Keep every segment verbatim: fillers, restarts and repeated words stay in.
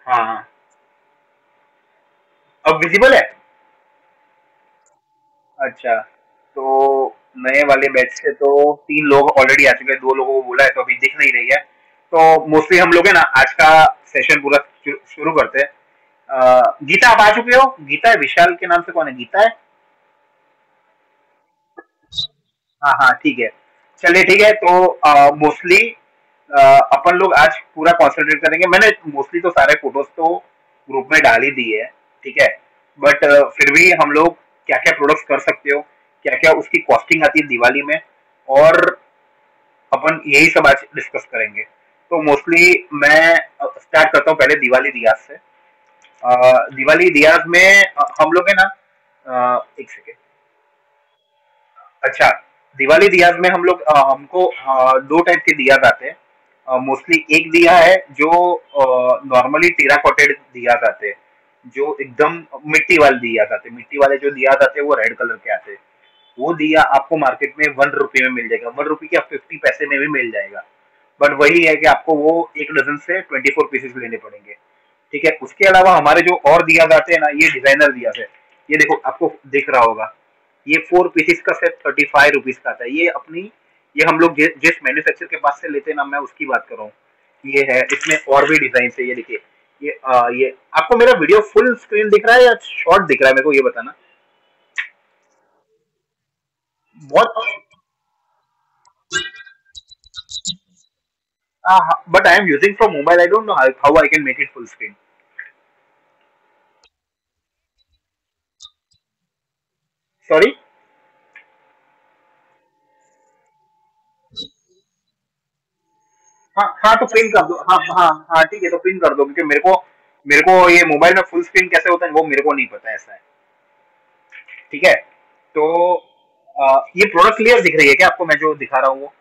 हाँ, अब विजिबल है। अच्छा, तो नए वाले बैच से तो तीन लोग ऑलरेडी आ चुके हैं, दो लोगों को बोला है तो अभी दिख नहीं रही है। तो मोस्टली हम लोग है ना आज का सेशन पूरा शुरू शुरू करते हैं। अ, गीता आप आ चुके हो? गीता है, विशाल के नाम से कौन है? गीता है। हाँ हाँ ठीक है। चलिए ठीक है, तो मोस्टली अपन लोग आज पूरा कंसंट्रेट करेंगे। मैंने मोस्टली तो सारे फोटोज तो ग्रुप में डाल ही दिए है, ठीक है। बट फिर भी हम लोग क्या क्या प्रोडक्ट्स कर सकते हो, क्या क्या उसकी कॉस्टिंग आती है दिवाली में, और अपन यही सब आज डिस्कस करेंगे। तो मोस्टली मैं स्टार्ट करता हूँ पहले दिवाली दियाज से। अ, दिवाली दियाज में अ, हम लोग है ना, अ, एक सेकेंड। अच्छा, दिवाली दियाज में हम लोग अ, हमको अ, दो टाइप के दियाज आते हैं। मोस्टली एक दिया है जो नॉर्मली टेराकोटेड दिया आते हैं, जो एकदम मिट्टी वाले दिया आते हैं। मिट्टी वाले जो दिया आते हैं वो रेड कलर के आते हैं। वो दिया आपको मार्केट में वन रुपये में मिल जाएगा, वन रुपये की आप फिफ्टी पैसे में भी मिल जाएगा। बट वही है कि आपको वो एक डजन से ट्वेंटी फोर पीसेस लेने पड़ेंगे, ठीक है। उसके अलावा हमारे जो और दिया आते हैं ना, ये डिजाइनर दिया है। ये देखो, आपको दिख रहा होगा, ये फोर पीसेस का सेट थर्टी फाइव रुपीज का आता है। ये अपनी, ये हम लोग जि, जिस मैन्युफैक्चर के पास से लेते हैं ना, मैं उसकी बात कर रहा हूँ। ये है, इसमें और भी डिजाइन है। ये देखिए, ये आ, ये आपको मेरा वीडियो फुल स्क्रीन दिख रहा है या शॉर्ट दिख रहा है, मेरे को ये बताना। बहुत। But I am using from mobile, I don't know how I can make it full screen. Sorry. हाँ हाँ, तो प्रिंट कर दो। हाँ हाँ हाँ ठीक है, तो प्रिंट कर दो, क्योंकि मेरे को मेरे को ये मोबाइल में फुल स्क्रीन कैसे होता है वो मेरे को नहीं पता, ऐसा है। ठीक है, तो आ, ये प्रोडक्ट क्लियर दिख रही है क्या आपको, मैं जो दिखा रहा हूँ वो?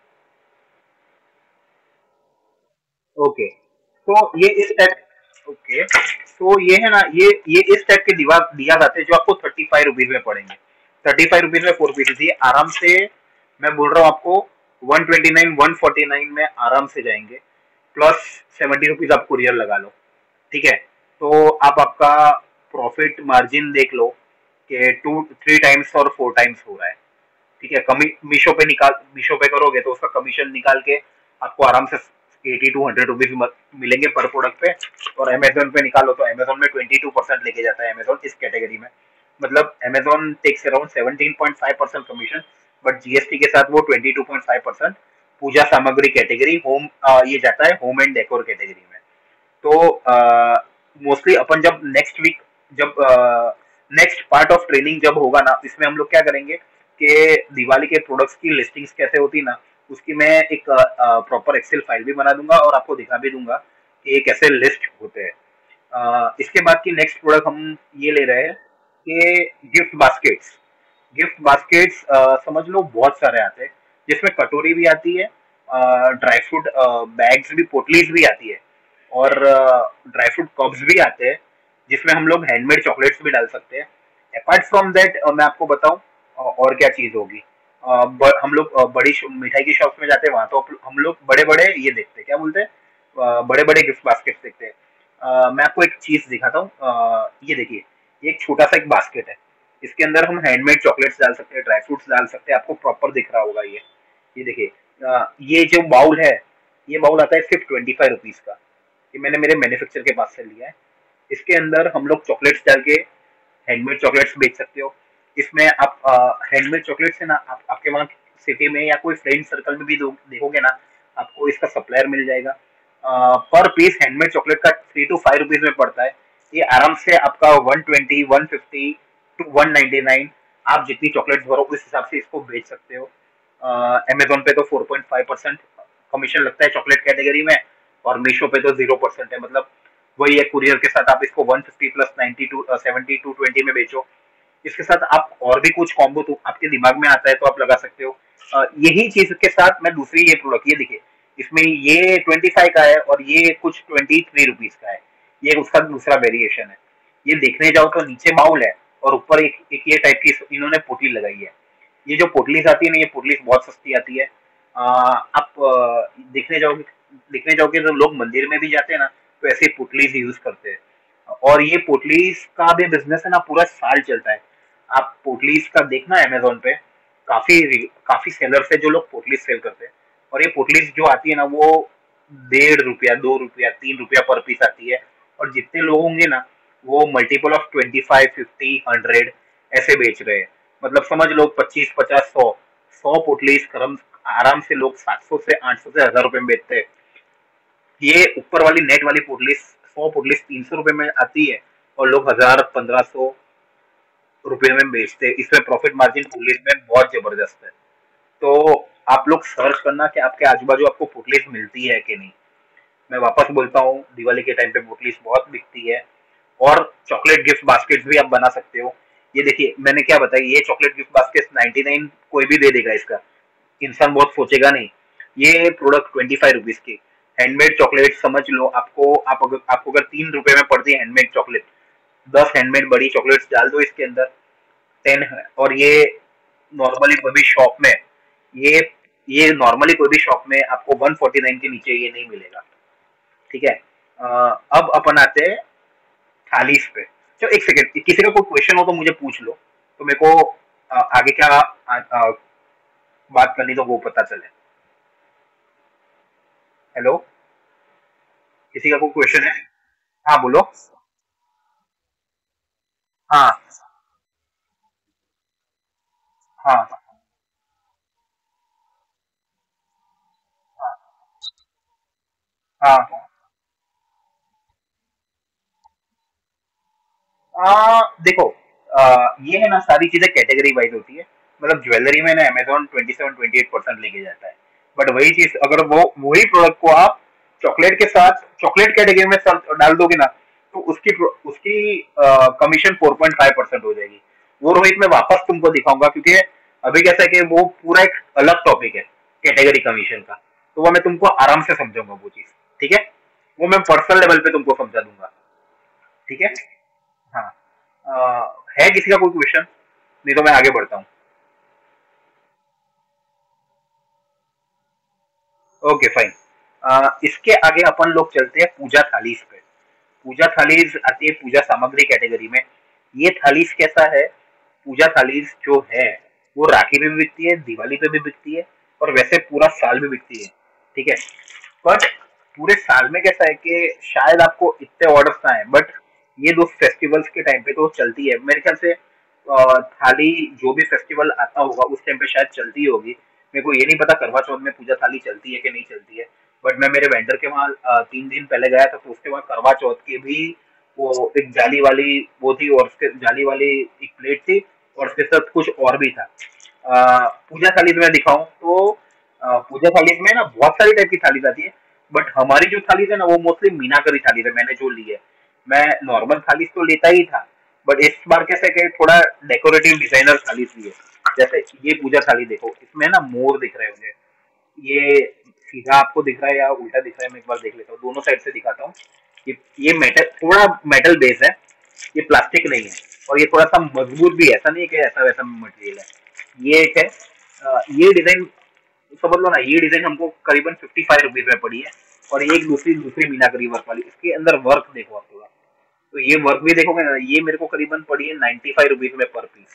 ओके, तो ये इस टाइप। ओके, तो ये है ना, ये ये इस टाइप के दीवार दिया जाते हैं जो आपको थर्टी फाइव रुपीज में पड़ेंगे। थर्टी फाइव रुपीज में फोर पीसेस, ये आराम से, मैं बोल रहा हूँ आपको, one twenty nine one forty nine में आराम से जाएंगे। प्लस सेवेंटी रुपीज आप कुरियर लगा लो, ठीक है। तो आप आपका प्रॉफिट मार्जिन देख लो कि टू थ्री टाइम्स और फोर टाइम्स हो रहा है, ठीक है। कमी मीशो पे निकाल मीशो पे करोगे तो उसका कमीशन निकाल के आपको आराम से एटी टू हंड्रेड रुपीज मिलेंगे पर प्रोडक्ट पे। और अमेजोन पे निकालो तो अमेजोन में ट्वेंटी टू परसेंट लेके जाता है अमेजोन इस कैटेगरी में। मतलब Amazon takes around seventeen point five percent commission, but GST के साथ वो twenty two point five percent puja सामग्री कैटेगरी, होम, ये जाता है होम एंड डेकोर कैटेगरी में। तो मोस्टली अपन जब नेक्स्ट वीक, जब नेक्स्ट पार्ट ऑफ ट्रेनिंग जब होगा ना, इसमें हम लोग क्या करेंगे कि दिवाली के प्रोडक्ट्स की लिस्टिंग्स कैसे होती है ना, उसकी मैं एक प्रॉपर एक्सेल फाइल भी बना दूंगा और आपको दिखा भी दूंगा कि ये कैसे लिस्ट होते हैं। अ, इसके बाद की नेक्स्ट प्रोडक्ट हम ये ले रहे हैं कि गिफ्ट बास्केट्स। गिफ्ट बास्केट्स समझ लो बहुत सारे आते हैं, जिसमें कटोरी भी आती है, ड्राई फ्रूट बैग्स भी, पोटलीज भी आती है, और ड्राई फ्रूट कप्स भी आते हैं, जिसमें हम लोग हैंडमेड चॉकलेट्स भी डाल सकते हैं। अपार्ट फ्रॉम दैट मैं आपको बताऊं और क्या चीज होगी। अ, ब- हम लोग अ, बड़ी शो- मिठाई की शॉप्स में जाते हैं, वहां तो अप- हम लोग बड़े बड़े ये देखते हैं, क्या बोलते हैं, बड़े बड़े गिफ्ट बास्केट्स देखते हैं। अ, मैं आपको एक चीज दिखाता हूँ। अ, ये देखिए, ये एक छोटा सा एक बास्केट है। इसके अंदर हम हैंडमेड चॉकलेट्स डाल सकते हैं, ड्राई फ्रूट्स डाल सकते हैं, आपको प्रॉपर दिख रहा होगा ये। ये देखिए, अ, ये जो बाउल है, ये बाउल आता है सिर्फ ट्वेंटी फाइव रुपीज का। ये मैंने मेरे मैन्युफैक्चर के पास से लिया है। इसके अंदर हम लोग चॉकलेट्स डाल के हैंडमेड चॉकलेट्स बेच सकते हो। इसमें आप हैंडमेड चॉकलेट्स है ना, आप, आपके वहाँ सिटी में या कोई फ्रेंड सर्कल में भी दो- देखोगे ना, आपको इसका सप्लायर मिल जाएगा। पर पीस हैंडमेड चॉकलेट का थ्री टू फाइव रुपीज में पड़ता है। ये आराम से आपका one twenty one fifty two one ninety nine, आप जितनी चॉकलेट्स भरो उस हिसाब से इसको बेच सकते हो। अमेजोन पे तो four point five percent commission लगता है चॉकलेट कैटेगरी में, और मीशो पे तो जीरो परसेंट है। मतलब वही है, कुरियर के साथ आप इसको one fifty plus ninety two seventy two twenty में बेचो। इसके साथ आप और भी कुछ कॉम्बो तो आपके दिमाग में आता है तो आप लगा सकते हो। अ, यही चीज के साथ मैं दूसरी ये प्रोडक्ट, ये देखिए, इसमें ये ट्वेंटी फाइव का है और ये कुछ ट्वेंटी थ्री रुपीज का है। ये उसका दूसरा वेरिएशन है। ये देखने जाओ तो नीचे बाउल है और ऊपर एक, एक ये टाइप की इन्होंने पोटली लगाई है। ये जो पोटलीस आती है ना, ये पोटलीस बहुत सस्ती आती है। आ, आप आ, देखने जाओगे देखने जाओगे तो लोग मंदिर में भी जाते हैं ना, तो ऐसे पोटलीज यूज करते हैं। और ये पोटलीज का भी बिजनेस है ना, पूरा साल चलता है। आप पोटलीज का देखना अमेजोन पे, काफी काफी सेलर्स है जो लोग पोटलीज सेल करते हैं। और ये पोटलीज जो आती है ना, वो डेढ़ रुपया, दो रुपया, तीन रुपया पर पीस आती है। और जितने लोग होंगे ना, वो multiple of twenty five, fifty, hundred ऐसे बेच रहे हैं। मतलब समझ लो पच्चीस, पचास, सौ सौ पोटलीज करम आराम से लोग सात सौ से आठ सौ से हजार रुपए में बेचते हैं। ये ऊपर वाली नेट वाली पोटलीज, सौ पोटलीज तीन सौ रुपए में आती है, और लोग हजार, पंद्रह सौ रुपए में बेचते हैं। इसमें प्रॉफिट मार्जिन पोटलीज में बहुत जबरदस्त है। तो आप लोग सर्च करना कि आपके आजू बाजू आपको पोटलीज मिलती है कि नहीं। मैं वापस बोलता हूँ, दिवाली के टाइम पे पोटलीज बहुत बिकती है। और चॉकलेट गिफ्ट बास्केट भी आप बना सकते हो। ये देखिए मैंने क्या बताया, ये chocolate gift basket ninety nine कोई भी दे देगा इसका, इंसान बहुत सोचेगा नहीं। ये प्रोडक्ट ट्वेंटी फाइव रुपीज की हैंडमेड चॉकलेट समझ लो। आपको आप अगर आपको अगर तीन रुपए में पड़ती है हैंडमेड चॉकलेट, दस हैंडमेड बड़ी चॉकलेट्स डाल दो इसके अंदर, टेन है। और ये नॉर्मली कोई भी शॉप में, ये ये नॉर्मली कोई भी शॉप में आपको वन फोर्टी नाइन के नीचे ये नहीं मिलेगा। ठीक है। अ, अब अपन आते हैं थालीस पे। चलो एक सेकेंड, किसी का कोई क्वेश्चन हो तो मुझे पूछ लो, तो मेरे को अ, आगे क्या आ, आ, बात करनी तो वो पता चले। हेलो, किसी का कोई क्वेश्चन है? हाँ बोलो। हाँ हाँ हाँ। आ, देखो, आ, ये है ना, सारी चीजें कैटेगरी वाइज होती है। मतलब ज्वेलरी में ना Amazon twenty seven twenty eight percent लेके जाता है। बट वही चीज अगर वो वही प्रोडक्ट को आप चॉकलेट के साथ चॉकलेट कैटेगरी में सर- डाल दोगे ना, तो उसकी उसकी commission four point five percent हो जाएगी। वो रोहित मैं वापस तुमको दिखाऊंगा, क्योंकि अभी कैसा है कि वो पूरा एक अलग टॉपिक है कैटेगरी कमीशन का। तो वो मैं तुमको आराम से समझाऊंगा वो चीज। ठीक है, वो मैं पर्सनल लेवल पे तुमको समझा दूंगा। ठीक है। हाँ। अ, है किसी का कोई क्वेश्चन? नहीं तो मैं आगे बढ़ता हूँ। Okay fine. इसके आगे अपन लोग चलते हैं पूजा थालीज पे। पूजा थालीज आती है पूजा सामग्री कैटेगरी में। ये थालीज कैसा है? पूजा थालीज जो है वो राखी पे भी बिकती है, दिवाली पे भी बिकती है, और वैसे पूरा साल भी बिकती है। ठीक है। बट पूरे साल में कैसा है कि शायद आपको इतने ऑर्डर्स ना आए, बट ये दो फेस्टिवल्स के टाइम पे तो चलती है मेरे ख्याल से। अ, थाली जो भी फेस्टिवल आता होगा उस टाइम पे शायद चलती होगी। मेरे को ये नहीं पता करवा चौथ में पूजा थाली चलती है कि नहीं चलती है। बट मैं मेरे वेंडर के वहाँ अ, तीन दिन पहले गया था, तो उसके वहाँ करवा चौथ की भी वो एक जाली वाली वो थी, और उसके जाली वाली एक प्लेट थी, और उसके साथ कुछ और भी था। अ, पूजा थाली में दिखाऊं तो अ, पूजा थाली में ना बहुत सारी टाइप की थाली आती है। बट हमारी जो थाली है ना, वो मोस्टली मीनाकरी थाली है मैंने जो ली है। मैं नॉर्मल थाली तो लेता ही था, बट इस बार कैसे कि थोड़ा डेकोरेटिव डिजाइनर थाली ली है। जैसे ये पूजा थाली देखो, इसमें ना मोर दिख रहे होंगे। ये सीधा आपको दिख रहा है या उल्टा दिख रहा है, मैं एक बार देख लेता हूँ, दोनों साइड से दिखाता हूँ। ये ये मेटल, थोड़ा मेटल बेस है, ये प्लास्टिक नहीं है। और ये थोड़ा सा मजबूत भी है, ऐसा नहीं है कि ऐसा वैसा मटेरियल है। ये एक है। अ, ये डिजाइन समझ लो ना, ये डिजाइन हमको करीबन फिफ्टी फाइव रुपीज में पड़ी है। और ये एक दूसरी दूसरी मीनाकरी वर्क वाली, इसके अंदर वर्क देखो आप थोड़ा, तो ये वर्क भी देखोगे ना, ये मेरे को करीबन पड़ी है नाइन्टी फाइव रुपीज में पर पीस।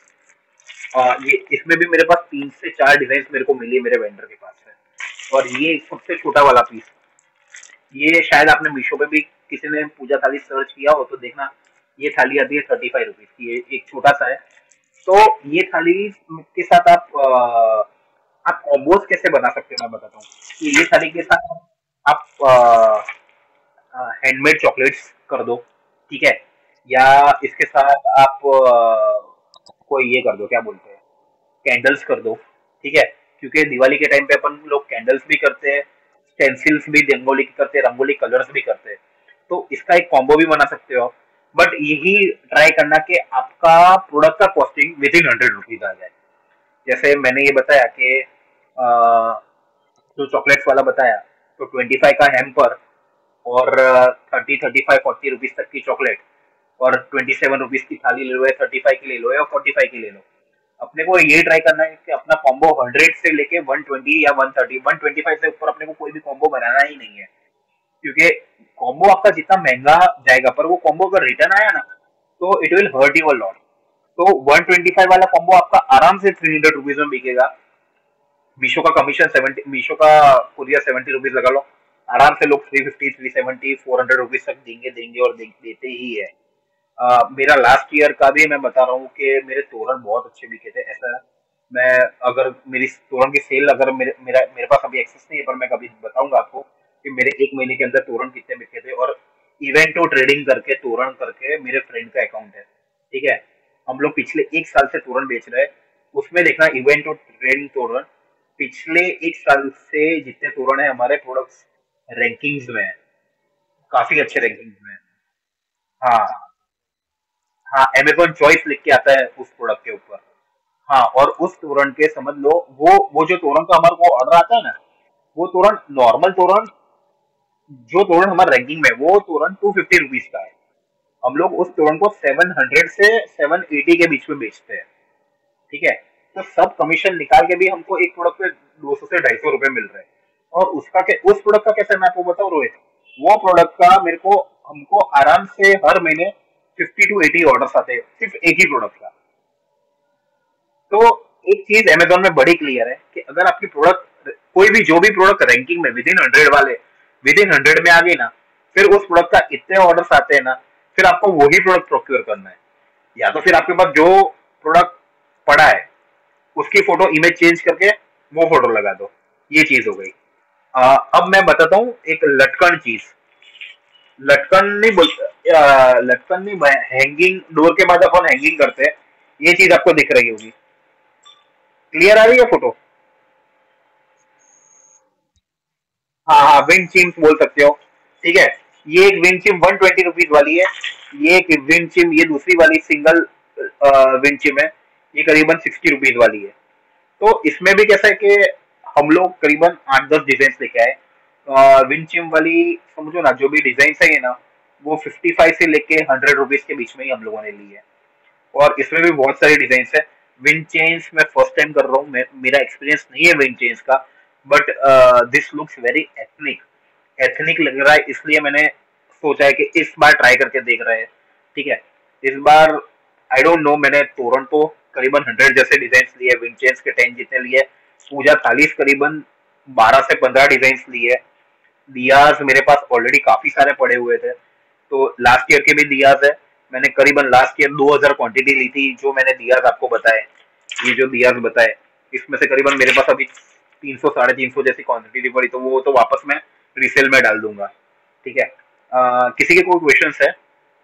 और ये इसमें भी मेरे पास तीन से चार डिजाइन मेरे को मिली मेरे वेंडर के पास से। और ये सबसे छोटा वाला पीस, ये शायद आपने मीशो पे भी किसी ने पूजा थाली सर्च किया हो तो देखना, ये थाली आती है थर्टी फाइव रुपीज की, ये एक छोटा सा है। तो ये थाली के साथ आप अ, आप कॉम्बोज कैसे बना सकते हो मैं बताता हूँ। कि ये थाली के साथ आप हैंडमेड चॉकलेट्स कर दो। ठीक है। या इसके साथ आप अ, कोई ये कर दो, क्या बोलते हैं, कैंडल्स कर दो। ठीक है। क्योंकि दिवाली के टाइम पे अपन लोग कैंडल्स भी करते हैं, स्टेंसिल्स भी रंगोली की करते हैं, रंगोली कलर्स भी करते हैं। तो इसका एक कॉम्बो भी बना सकते हो आप। बट यही ट्राई करना कि आपका प्रोडक्ट का costing within hundred rupees आ जाए। जैसे मैंने ये बताया कि अ, जो चॉकलेट्स वाला बताया, तो ट्वेंटी फाइव का हैम्पर, और thirty thirty five forty rupees तक की चॉकलेट, और ट्वेंटी सेवन रुपीज की थाली ले लो, या थर्टी फाइव की ले लो, या फोर्टी फाइव की ले लो। अपने को ये ट्राई करना है कि अपना कॉम्बो हंड्रेड से लेके वन ट्वेंटी या one thirty, one twenty five से ऊपर अपने को कोई भी कॉम्बो बनाना ही नहीं है। क्योंकि कॉम्बो आपका जितना महंगा जाएगा, पर वो कॉम्बो अगर रिटर्न आया ना, तो it will hurt you a lot. तो वन ट्वेंटी फाइव वाला कॉम्बो आपका आराम से थ्री हंड्रेड रुपीज में बिकेगा। मीशो का कमीशन सेवेंटी, मीशो का कुरियर सेवेंटी रुपीज लगा लो, आराम से लोग three fifty, three seventy, four hundred rupees तक देंगे देंगे और दे, देते ही है। अ, मेरा लास्ट ईयर का भी मैं बता रहा हूँ कि मेरे तोरण बहुत अच्छे बिके थे। ऐसा है, मैं अगर मेरी तोरण की सेल, अगर मेरे मेरा मेरे पास अभी एक्सेस नहीं है, पर मैं कभी बताऊंगा आपको कि मेरे एक महीने के अंदर तोरण कितने बिके थे। और इवेंटो ट्रेडिंग करके तोरण करके मेरे फ्रेंड का अकाउंट है, ठीक है। हम लोग पिछले एक साल से तोरण बेच रहे हैं। उसमें देखना, इवेंटो ट्रेडिंग तोरण, पिछले एक साल से जितने तोरण है हमारे प्रोडक्ट्स रैंकिंग्स में है, काफी अच्छे रैंकिंग्स में है। हाँ, हाँ, अमेज़न चॉइस लिख के आता है उस प्रोडक्ट के ऊपर। हाँ, और उस तोरण के समझ लो, वो वो जो तोरण का हमारे को ऑर्डर आता है ना, वो तोरण नॉर्मल तोरण, जो तोरण हमारे रैंकिंग में है, वो तोरण टू फिफ्टी रुपीज का है। हम लोग उस तोरण को सेवन हंड्रेड से सेवन एटी के बीच में बेचते हैं, ठीक है। तो सब कमीशन निकाल के भी हमको एक प्रोडक्ट पे दो सौ से ढाई सौ रुपए मिल रहे हैं। और उसका के, उस प्रोडक्ट का कैसे, मैं आपको बताऊं रोहित, वो प्रोडक्ट का मेरे को, हमको आराम से हर महीने फिफ्टी टू एटी ऑर्डर्स आते हैं सिर्फ एक ही प्रोडक्ट का। तो एक चीज अमेजोन में बड़ी क्लियर है कि अगर आपकी प्रोडक्ट, कोई भी जो भी प्रोडक्ट रैंकिंग में विद इन हंड्रेड वाले, विद इन हंड्रेड में आ गई ना, फिर उस प्रोडक्ट का इतने ऑर्डर्स आते हैं ना, फिर आपको वही प्रोडक्ट प्रोक्योर करना है। या तो फिर आपके पास जो प्रोडक्ट पड़ा है, उसकी फोटो इमेज चेंज करके वो फोटो लगा दो। ये चीज हो गई। आ, अब मैं बताता हूँ एक लटकन चीज। लटकन नहीं बोल, आ, लटकन नहीं, हैंगिंग डोर के बाद अपन हैंगिंग करते हैं। ये चीज आपको दिख रही होगी, क्लियर आ रही है फोटो? हाँ, हाँ, विंड चिम्स बोल सकते हो, ठीक है। ये एक wind chime one twenty rupees वाली है। ये एक विंड चिम, ये दूसरी वाली सिंगल विंड चिम है, ये करीबन सिक्सटी रुपीज वाली है। तो इसमें भी कैसा है कि हम लोग करीबन आठ दस डिजाइन लेके आए। विंड चिम वाली समझो ना, जो भी डिजाइन है ना, वो फिफ्टी फाइव से लेके हंड्रेड रुपीज के बीच में ही हम लोगों ने ली है। और इसमें भी बहुत सारी डिजाइन है। विंड चेन्स मैं फर्स्ट टाइम कर रहा हूँ, मेरा एक्सपीरियंस नहीं है विंड चेन्स का, but this looks very ethnic, ethnic लग रहा है, इसलिए मैंने सोचा है कि इस बार ट्राई करके देख रहे हैं, ठीक है। इस बार आई डोंट नो, मैंने तोरण तो करीबन हंड्रेड जैसे डिजाइन लिए, विंड चेन्स के टेन जितने लिए, पूजा थालीस करीबन बारह से पंद्रह डिजाइन लिए। दियाज मेरे पास ऑलरेडी काफी सारे पड़े हुए थे, तो लास्ट ईयर के भी दियाज है। मैंने करीबन लास्ट ईयर दो हज़ार क्वांटिटी ली थी, जो मैंने दियाज आपको बताए, ये जो दियाज बताए, इसमें से करीबन मेरे पास अभी तीन सौ साढ़े तीन सौ जैसी क्वांटिटी पड़ी, तो वो तो वापस मैं रीसेल में डाल दूंगा, ठीक है। अ, किसी के कोई क्वेश्चंस है?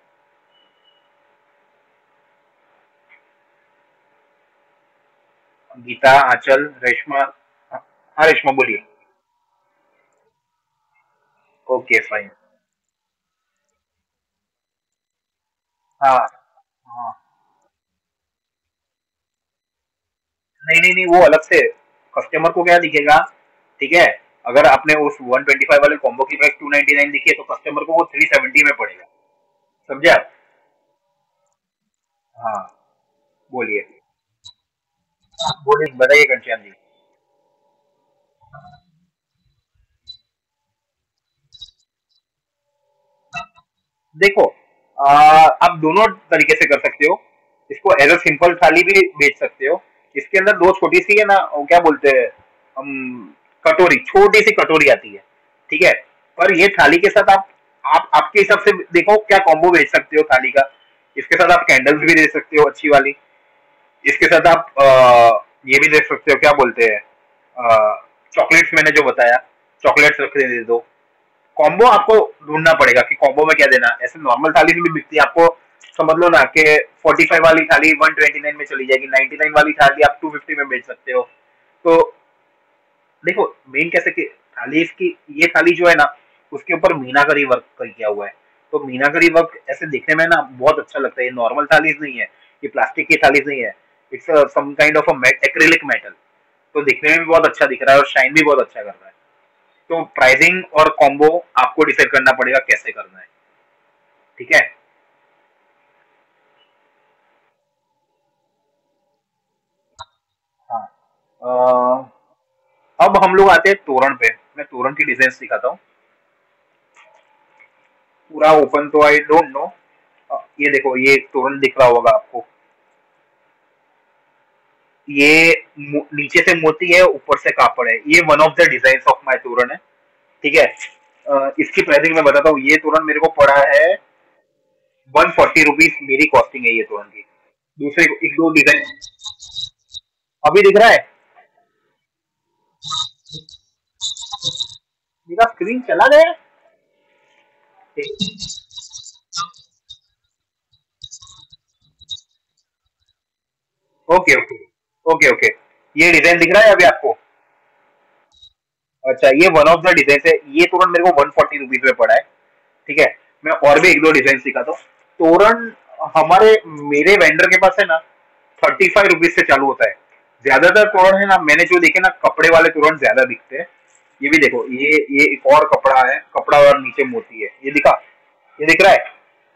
गीता, आंचल, रेशमा? हाँ, रेशमा बोलिए। Okay, fine. हाँ, हाँ, नहीं, नहीं, नहीं, वो अलग से कस्टमर को क्या दिखेगा, ठीक है। अगर आपने उस वन ट्वेंटी फाइव वाले कॉम्बो की प्राइस टू नाइनटी नाइन दिखी है, तो कस्टमर को वो थ्री सेवेंटी में पड़ेगा। समझे आप? हाँ, बोलिए। बोलिए, बताइए घनश्याम जी। देखो, आ, आप दोनों तरीके से कर सकते हो। इसको एज अ सिंपल थाली भी बेच सकते हो। इसके अंदर दो छोटी सी है ना, वो क्या बोलते हैं हम, कटोरी, छोटी सी कटोरी आती है, ठीक है। पर ये थाली के साथ आप आप आपके हिसाब से देखो क्या कॉम्बो बेच सकते हो थाली का। इसके साथ आप कैंडल्स भी दे सकते हो अच्छी वाली। इसके साथ आप आ, ये भी दे सकते हो, क्या बोलते हैं, चॉकलेट्स मैंने जो बताया, चॉकलेट्स रख के दे दो। कॉम्बो आपको ढूंढना पड़ेगा कि कॉम्बो में क्या देना। ऐसे नॉर्मल थाली में भी बिकती है, आपको समझ लो ना कि फोर्टी फाइव वाली थाली वन ट्वेंटी नाइन में चली जाएगी, नाइनटी नाइन वाली थाली आप टू फिफ्टी में बेच सकते हो। तो देखो, मेन कैसे कि थाली इसकी, ये थाली जो है ना, उसके ऊपर मीनाकरी वर्क किया हुआ है। तो मीनाकरी वर्क ऐसे दिखने में ना बहुत अच्छा लगता है। ये नॉर्मल थालीज नहीं है, ये प्लास्टिक की थालीज नहीं है, it's some kind of a acrylic metal. तो दिखने में भी बहुत अच्छा दिख रहा है और शाइन भी बहुत अच्छा कर रहा है। तो प्राइसिंग और कॉम्बो आपको डिसाइड करना पड़ेगा कैसे करना है, ठीक है। हाँ, अ, अब हम लोग आते हैं तोरण पे। मैं तोरण की डिजाइन दिखाता हूँ। पूरा ओपन तो आई डोंट नो। ये देखो, ये तोरण दिख रहा होगा आपको, ये नीचे से मोती है, ऊपर से कापड़ है। ये one of the design of my तोरण है, ठीक है। अ, इसकी प्राइसिंग मैं बताता हूँ। ये तोरण मेरे को पड़ा है वन फोर्टी रुपीज, मेरी कॉस्टिंग है ये तोरण की। दूसरे एक दो डिजाइन अभी दिख रहा है। मेरा स्क्रीन चला गया है? Okay okay okay okay. ये डिजाइन दिख रहा है अभी आपको? अच्छा, ये वन ऑफ द डिजाइन है। ये तोरण मेरे को वन फोर्टी रुपीज में पड़ा है, ठीक है। मैं और भी एक दो डिजाइन दिखाता हूँ। तोरण हमारे मेरे वेंडर के पास है ना, थर्टी फाइव रुपीज से चालू होता है। ज्यादातर तोरण है ना, मैंने जो देखे ना, कपड़े वाले तोरण ज्यादा दिखते हैं। ये भी देखो, ये ये एक और कपड़ा है, कपड़ा और नीचे मोती है। ये दिखा, ये दिख रहा है?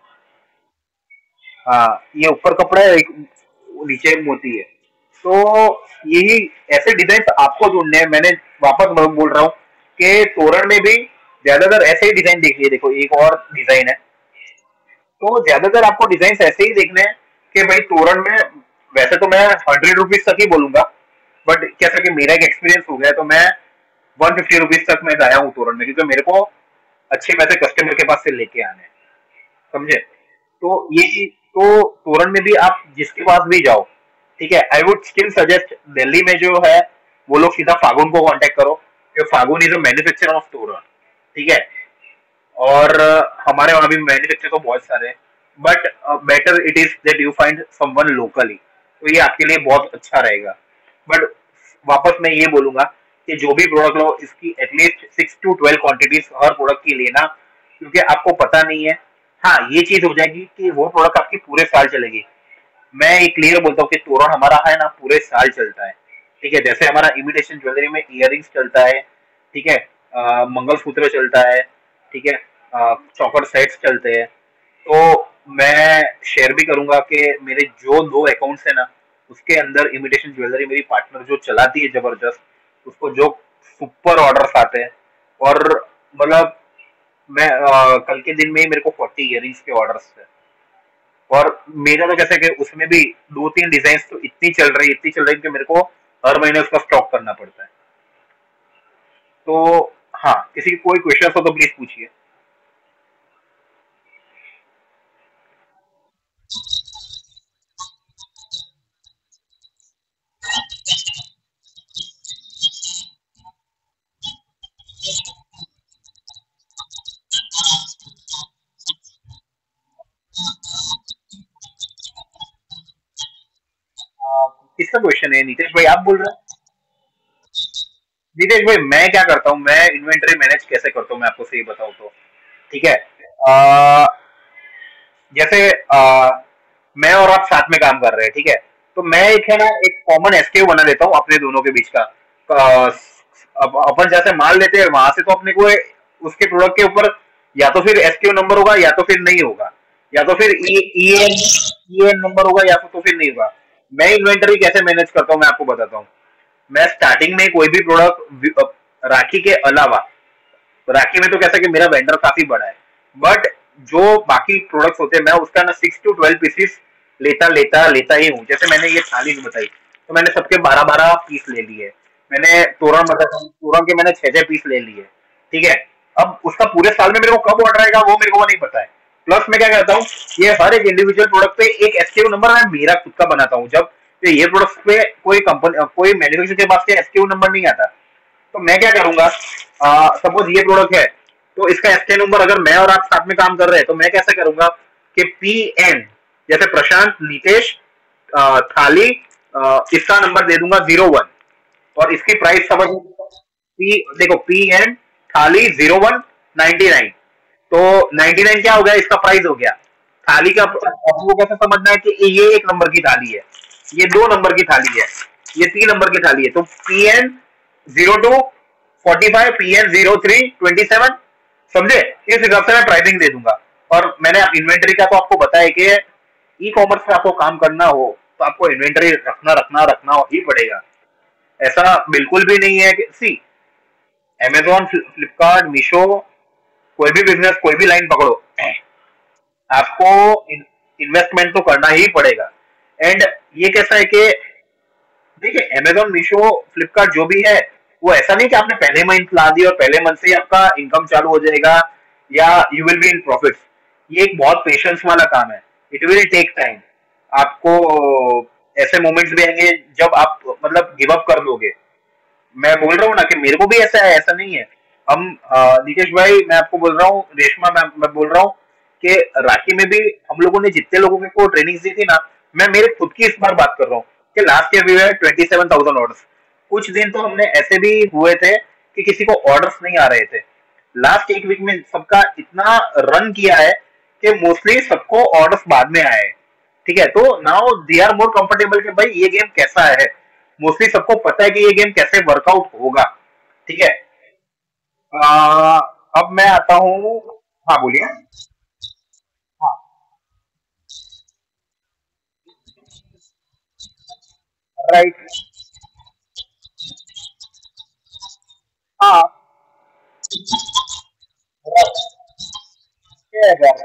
हाँ, ये ऊपर कपड़ा है, एक नीचे मोती है। तो यही ऐसे डिजाइन आपको ढूंढने हैं। मैंने वापस मैं बोल रहा हूँ कि तोरण में भी ज्यादातर ऐसे ही डिजाइन देखिए। देखो, एक और डिजाइन है। तो ज्यादातर आपको डिजाइन ऐसे ही देखने हैं कि भाई तोरण में, वैसे तो मैं हंड्रेड रुपीज तक ही बोलूंगा, बट कैसा कि मेरा एक एक्सपीरियंस हो गया, तो मैं वन फिफ्टी रुपीज तक मैं गया हूँ तोरण में, क्योंकि मेरे को अच्छे पैसे कस्टमर के पास से लेके आने हैं, समझे। तो ये चीज, तो तोरण में भी आप जिसके पास भी जाओ, ठीक है, I would still suggest, Delhi में जो है वो लोग सीधा फागुन को कांटेक्ट करो, क्योंकि Phagun is a manufacturer of तोरण, ठीक है। और अ, हमारे वहां भी मैन्युफैक्चर तो बहुत सारे हैं, but better it is that you find someone locally, तो ये आपके लिए बहुत अच्छा रहेगा। बट वापस मैं ये बोलूंगा कि जो भी प्रोडक्ट लो, इसकी at least six two twelve quantities हर प्रोडक्ट की लेना, क्योंकि आपको पता नहीं है। हाँ, ये चीज हो जाएगी कि वो प्रोडक्ट आपकी पूरे साल चलेगी। मैं ये क्लियर बोलता हूँ कि तोरण हमारा है ना, पूरे साल चलता है, ठीक है। जैसे हमारा इमिटेशन ज्वेलरी में इयरिंग्स चलता है, ठीक है, अ, मंगलसूत्र चलता है, ठीक है, चौकर सेट्स चलते हैं। तो मैं शेयर भी करूंगा कि मेरे जो दो अकाउंट्स है ना, उसके अंदर इमिटेशन ज्वेलरी मेरी पार्टनर जो चलाती है जबरदस्त, उसको जो सुपर ऑर्डर्स आते हैं। और मतलब मैं अ, कल के दिन में ही मेरे को फोर्टी इयरिंग्स के ऑर्डर्स है। और मेरा तो कैसे कि उसमें भी दो तीन डिजाइन तो इतनी चल रही इतनी चल रही कि मेरे को हर महीने उसका स्टॉक करना पड़ता है। तो हाँ, किसी की कोई क्वेश्चन हो तो प्लीज पूछिए। आ, किसका क्वेश्चन है? नीतीश भाई आप बोल रहे हैं? नीतीश भाई, मैं क्या करता हूँ, मैं इन्वेंटरी मैनेज कैसे करता हूँ, मैं आपको सही बताऊँ तो, ठीक है। आ, जैसे आ, मैं और आप साथ में काम कर रहे हैं, ठीक है। तो मैं एक है ना, एक कॉमन एसक्यू बना लेता हूँ अपने दोनों के बीच का। आ, अब अपन जैसे माल लेते हैं वहां से, तो अपने को उसके प्रोडक्ट के ऊपर या तो फिर एसक्यू नंबर होगा, या तो फिर नहीं होगा, या तो फिर E N E N number होगा, या तो फिर नहीं होगा। मैं इन्वेंटरी कैसे मैनेज करता हूँ मैं आपको बताता हूँ। मैं स्टार्टिंग में कोई भी प्रोडक्ट, राखी के अलावा, राखी में तो कैसा कि मेरा वेंडर काफी बड़ा है, बट जो बाकी प्रोडक्ट्स होते हैं, मैं उसका ना सिक्स टू ट्वेल्व पीसीस लेता लेता लेता ही हूँ। जैसे मैंने ये थाली बताई, तो मैंने सबके बारह बारह पीस ले लिए। मैंने तोरण बताया, तोरण के मैंने छह छह पीस ले लिए, ठीक है। अब उसका पूरे साल में मेरे को कब ऑर्डर आएगा वो मेरे को नहीं पता है। प्लस मैं क्या करता हूँ, ये हर एक इंडिविजुअल प्रोडक्ट पे एक एसक्यू नंबर मैं मेरा खुद का बनाता हूँ। जब तो ये प्रोडक्ट पे कोई कंपनी, कोई मैन्युफैक्चरर के पास से एसक्यू नंबर नहीं आता, तो मैं क्या करूंगा, सपोज ये प्रोडक्ट है, तो इसका एसके नंबर अगर मैं और आप साथ में काम कर रहे हैं, तो मैं कैसे करूंगा कि पी एन, जैसे प्रशांत नीतेश अ, थाली, अ, इसका नंबर दे दूंगा जीरो वन। और इसकी प्राइस समझ, पी देखो, P N thali zero one ninety nine. तो नाइनटी नाइन क्या हो गया, इसका प्राइस हो गया। थाली का आपको कैसे समझना है कि ये एक नंबर की थाली है, ये दो नंबर की थाली है, ये तीन नंबर की थाली है। तो P N zero two forty five, P N zero three twenty seven, समझे। इस हिसाब से मैं प्राइसिंग दे दूंगा। और मैंने आप इन्वेंटरी का तो आपको बताया कि ई कॉमर्स में आपको काम करना हो तो आपको इन्वेंटरी रखना रखना रखना ही पड़ेगा। ऐसा बिल्कुल भी नहीं है कि सी, अमेजोन, फ्लिपकार्ट, मीशो, कोई भी बिजनेस, कोई भी लाइन पकड़ो, आपको इन्वेस्टमेंट तो करना ही पड़ेगा। एंड ये कैसा है कि देखिए अमेजोन, मीशो, फ्लिपकार्ट जो भी है, वो ऐसा नहीं कि आपने पहले मंथ ला दी और पहले मंथ से ही आपका इनकम चालू हो जाएगा या you will be in profits. ये एक बहुत पेशेंस वाला काम है। It will take time. आपको ऐसे मोमेंट्स भी आएंगे जब आप मतलब गिव अप कर दोगे। मैं बोल रहा हूँ ना कि मेरे को भी ऐसा है, ऐसा नहीं है। हम अ, निकेश भाई, मैं आपको बोल रहा हूँ, रेशमा मैं, मैं बोल रहा हूँ कि राखी में भी हम लोगों ने जितने लोगों को ट्रेनिंग दी थी ना, मैं मेरे खुद की इस बार बात कर रहा हूँ कि last year we were twenty seven thousand orders. कुछ दिन तो हमने ऐसे भी हुए थे कि किसी को ऑर्डर्स नहीं आ रहे थे। लास्ट एक वीक में सबका इतना रन किया है कि मोस्टली सबको ऑर्डर्स बाद में आए हैं। ठीक है, तो now they are more comfortable कि भाई ये गेम कैसा है। मोस्टली सबको पता है कि ये गेम कैसे वर्कआउट होगा। ठीक है। आ, अब मैं आता हूँ। हाँ बोलिए। हाँ राइट। हाँ राइट।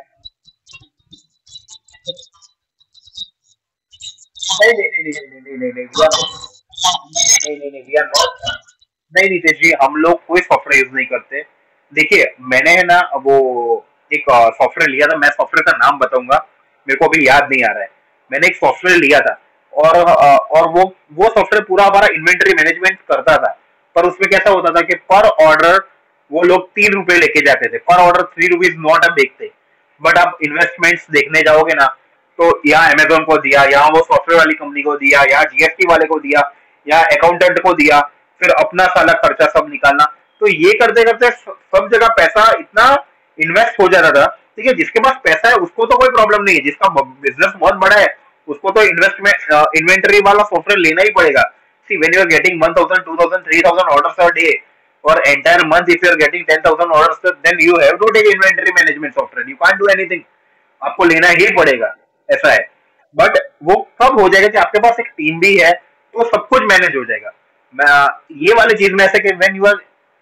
नहीं नहीं नहीं नहीं नहीं नहीं नहीं we are not- नहीं नहीं नहीं we are not- नहीं नितेश जी, हम लोग कोई सॉफ्टवेयर यूज नहीं करते। देखिए मैंने है ना वो एक सॉफ्टवेयर लिया था, मैं सॉफ्टवेयर का नाम बताऊंगा, मेरे को अभी याद नहीं आ रहा है। मैंने एक सॉफ्टवेयर लिया था और अ, और वो वो सॉफ्टवेयर पूरा हमारा इन्वेंटरी मैनेजमेंट करता था। पर उसमें कैसा होता था कि पर ऑर्डर वो लोग तीन रुपए लेके जाते थे, पर ऑर्डर थ्री रुपीज नॉट अब देखते। बट आप इन्वेस्टमेंट्स देखने जाओगे ना, तो या अमेजोन को दिया, या वो सॉफ्टवेयर वाली कंपनी को दिया, या जीएसटी वाले को दिया, या अकाउंटेंट को दिया, फिर अपना साला खर्चा सब निकालना। तो ये करते करते सब जगह पैसा इतना इन्वेस्ट हो जाता था। ठीक है, जिसके पास पैसा है उसको तो कोई प्रॉब्लम नहीं है, जिसका बिजनेस बहुत बड़ा है उसको तो इन्वेस्टमेंट इन्वेंटरी वाला सॉफ्टवेयर लेना ही पड़ेगा। See when you are getting one thousand two thousand three thousand orders a day or entire month, if you are getting ten thousand orders, then you have to take inventory management software. You can't do anything. आपको लेना ही पड़ेगा, ऐसा है। But वो कब हो जाएगा कि आपके पास एक टीम भी है तो सब कुछ मैनेज हो जाएगा। मैं ये वाली चीज में ऐसे कि when you are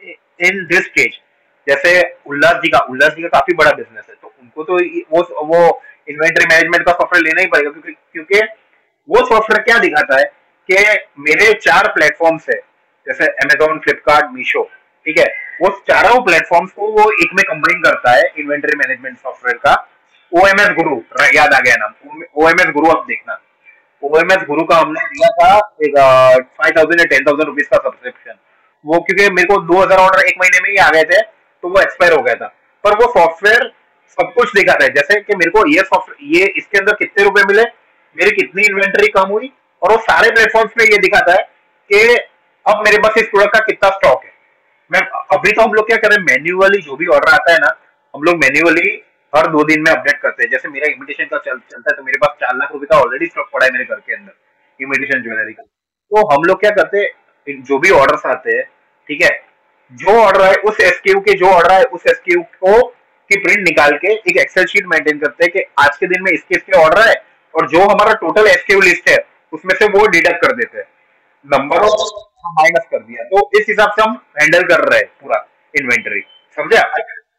in this stage, जैसे उल्लास जी का उल्लास जी का काफी बड़ा बिजनेस है, तो उनको तो वो वो इन्वेंटरी मैनेजमेंट का सॉफ्टवेयर लेना ही पड़ेगा, क्योंकि क्योंकि वो सॉफ्टवेयर क्या दिखाता है कि मेरे चार प्लेटफॉर्म्स है, जैसे अमेजोन, फ्लिपकार्ट, मीशो। ठीक है, वो चारों प्लेटफॉर्म्स को वो एक में कंबाइन करता है इन्वेंटरी मैनेजमेंट सॉफ्टवेयर का। ओएमएस गुरु, याद आ गया नाम, ओएमएस गुरु। अब देखना, ओएमएस गुरु का हमने दिया था एक फाइव थाउजेंड या टेन थाउजेंड रुपीज का सब्सक्रिप्शन। वो क्योंकि मेरे को दो हजार ऑर्डर एक महीने में ही आ गए थे, तो वो एक्सपायर हो गया था। पर वो सॉफ्टवेयर सब कुछ दिखाता है, जैसे कि मेरे को ये सॉफ्टवेयर, ये इसके अंदर कितने रुपए मिले, मेरी कितनी इन्वेंटरी कम हुई, और वो सारे प्लेटफॉर्म्स पे ये दिखाता है कि अब मेरे पास इस प्रोडक्ट का कितना स्टॉक है। मैं अभी तो हम लोग क्या करें, मैन्युअली जो भी ऑर्डर आता है ना, हम लोग मैन्युअली हर दो दिन में अपडेट करते हैं। जैसे मेरा इमिटेशन का चल, चलता है, तो मेरे पास चार लाख रुपए का ऑलरेडी स्टॉक पड़ा है मेरे घर के अंदर, इमिटेशन ज्वेलरी का। तो हम लोग क्या करते हैं, जो भी ऑर्डर्स आते हैं, ठीक है, जो ऑर्डर है उस एसक्यू के, जो ऑर्डर है उस एसक्यू को की प्रिंट निकाल के एक एक्सेल शीट मेंटेन करते हैं कि आज के दिन में इसके इसके ऑर्डर है, और जो हमारा टोटल एसक्यू लिस्ट है उसमें से वो डिडक्ट कर देते हैं, नंबर माइनस कर दिया। तो इस हिसाब से हम हैंडल कर रहे हैं पूरा इन्वेंटरी। समझे आप?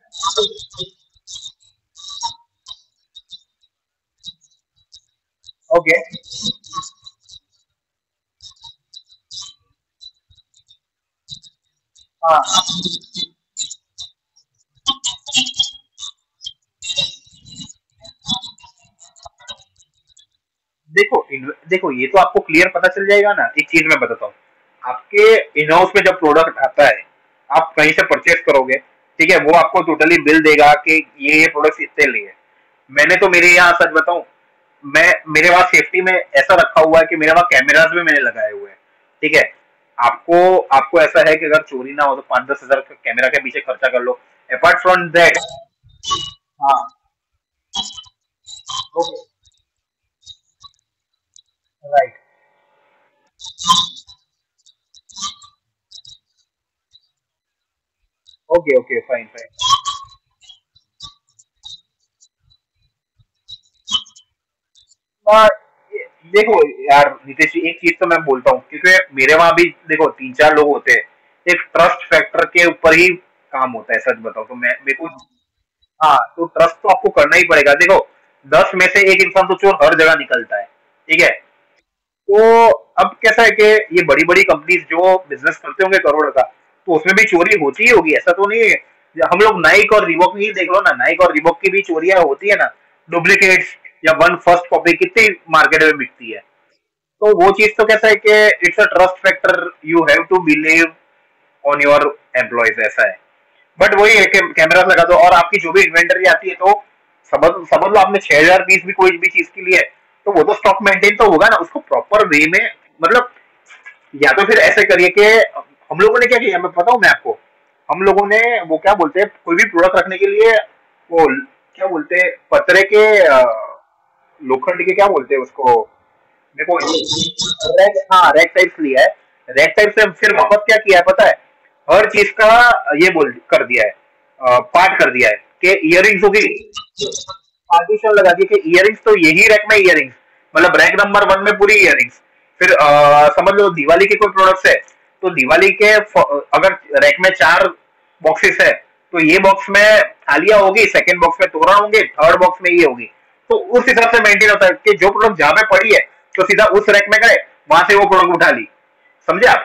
ओके। हाँ देखो, इन- देखो ये तो आपको क्लियर पता चल जाएगा ना। एक चीज मैं बताता हूँ, आपके इन हाउस में जब प्रोडक्ट आता है, आप कहीं से परचेस करोगे, ठीक है, वो आपको टोटली बिल देगा कि ये ये प्रोडक्ट इतने लिए। मैंने तो मेरे यहाँ सच बताऊं, मैं मेरे पास सेफ्टी में ऐसा रखा हुआ है कि मेरे पास कैमरास भी मैंने लगाए हुए हैं। ठीक है, आपको आपको ऐसा है कि अगर चोरी ना हो तो पांच दस हजार का कैमरा के पीछे खर्चा कर लो। Apart from that. हाँ। Okay. Right. Okay okay, fine fine. हाँ, ये- देखो यार नितेश जी, एक चीज तो मैं बोलता हूँ, क्योंकि मेरे वहां भी देखो तीन चार लोग होते हैं, एक ट्रस्ट फैक्टर के ऊपर ही काम होता है। सच बताओ तो मैं मेरे को हाँ, तो ट्रस्ट तो आपको करना ही पड़ेगा। देखो, दस में से एक इंसान तो चोर हर जगह निकलता है, ठीक है। तो अब कैसा है कि ये बड़ी बड़ी कंपनीज जो बिजनेस करते होंगे करोड़ का, तो उसमें भी चोरी होती ही होगी, ऐसा तो नहीं है। हम लोग नाइक और रिबॉक ही देख लो ना, नाइक और रिबॉक की भी चोरियां होती है ना, डुप्लीकेट्स या वन फर्स्ट कॉपी कितनी मार्केट में बिकती है। तो वो चीज तो कैसा है कि it's a trust factor, you have to believe on your employees, ऐसा है। बट वही है कि कैमरा लगा दो और आपकी जो भी इन्वेंटरी आती है, तो समझ समझ लो आपने छह हजार पीस भी कोई भी चीज के लिए, तो वो तो स्टॉक मेंटेन तो होगा ना, उसको प्रॉपर वे में, मतलब या तो फिर ऐसे करिए कि हम लोगों ने क्या किया, मैं बताऊं मैं आपको, हम लोगों ने वो क्या बोलते हैं, कोई भी प्रोडक्ट रखने के लिए वो क्या बोलते हैं, पतरे के अ, लोखंड के क्या बोलते हैं उसको, देखो रैक, हाँ रैक टाइप्स लिया है। रैक टाइप से फिर वापस क्या किया है पता है, हर चीज का ये बोल कर दिया है, पार्ट कर दिया है कि इयरिंग्स होगी, पार्टीशन लगा दिया कि इयरिंग्स तो यही रैक में इयरिंग्स, मतलब रैक नंबर वन में पूरी इयरिंग्स। फिर अ, समझ लो दिवाली के कोई प्रोडक्ट्स है, तो दिवाली के फ- अगर रैक में चार बॉक्सेस है, तो ये बॉक्स में थालियां होगी, सेकंड बॉक्स में तोरण होंगे, थर्ड बॉक्स में ये होगी। तो उस हिसाब से मेंटेन होता है कि जो प्रोडक्ट जहां पे पड़ी है, तो सीधा उस रैक में गए, वहां से वो प्रोडक्ट उठा ली। समझे आप?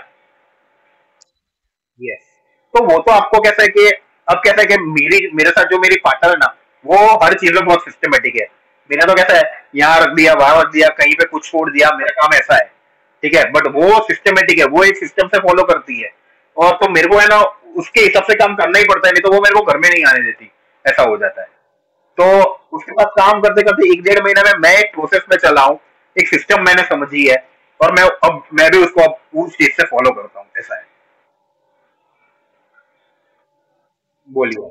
यस। तो वो तो आपको कैसा है कि अब कैसा है कि मेरी मेरे साथ जो मेरी पार्टनर है ना, वो हर चीज में बहुत सिस्टमेटिक है। मेरा तो कैसा है, यहाँ रख दिया, वहां रख दिया, कहीं पे कुछ छोड़ दिया, मेरा काम ऐसा है, ठीक है। बट वो सिस्टमेटिक है, वो एक सिस्टम से फॉलो करती है। और तो मेरे को है ना, उसके हिसाब से काम करना ही पड़ता है, नहीं तो वो मेरे को घर में नहीं आने देती, ऐसा हो जाता है। तो उसके पास काम करते करते एक डेढ़ महीने में मैं एक प्रोसेस में चला हूँ, एक सिस्टम मैंने समझी है, और मैं अब मैं भी उसको अब उस चीज से फॉलो करता हूँ, ऐसा है। बोलिए।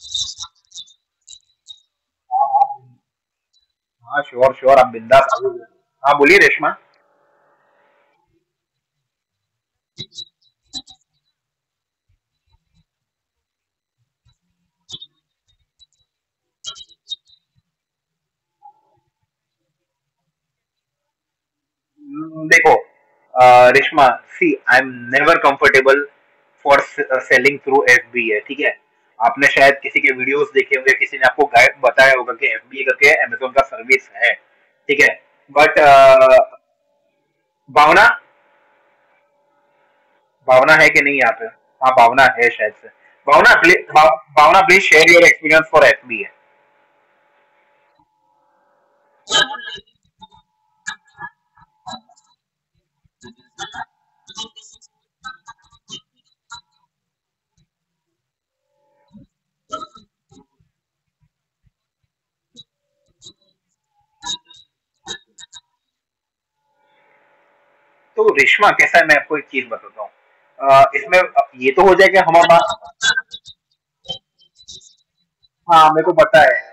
हाँ श्योर श्योर, आप बिंदास। हाँ बोलिए रेशमा। हम्म, देखो uh, Reshma, see I am never comfortable for selling through FBA, ठीक है। आपने शायद किसी के वीडियोस देखे होंगे, किसी ने आपको गाइड बताया होगा कि एफबीए करके अमेजोन का सर्विस है, ठीक है। बट भावना, भावना है कि नहीं यहाँ पे? हाँ भावना है शायद से। Bhavna please, Bhavna please share your experience for FBA. तो रेशमा कैसा है, मैं आपको एक चीज बताता हूँ। अ, इसमें ये तो हो जाए कि हमारा, हाँ मेरे को पता है।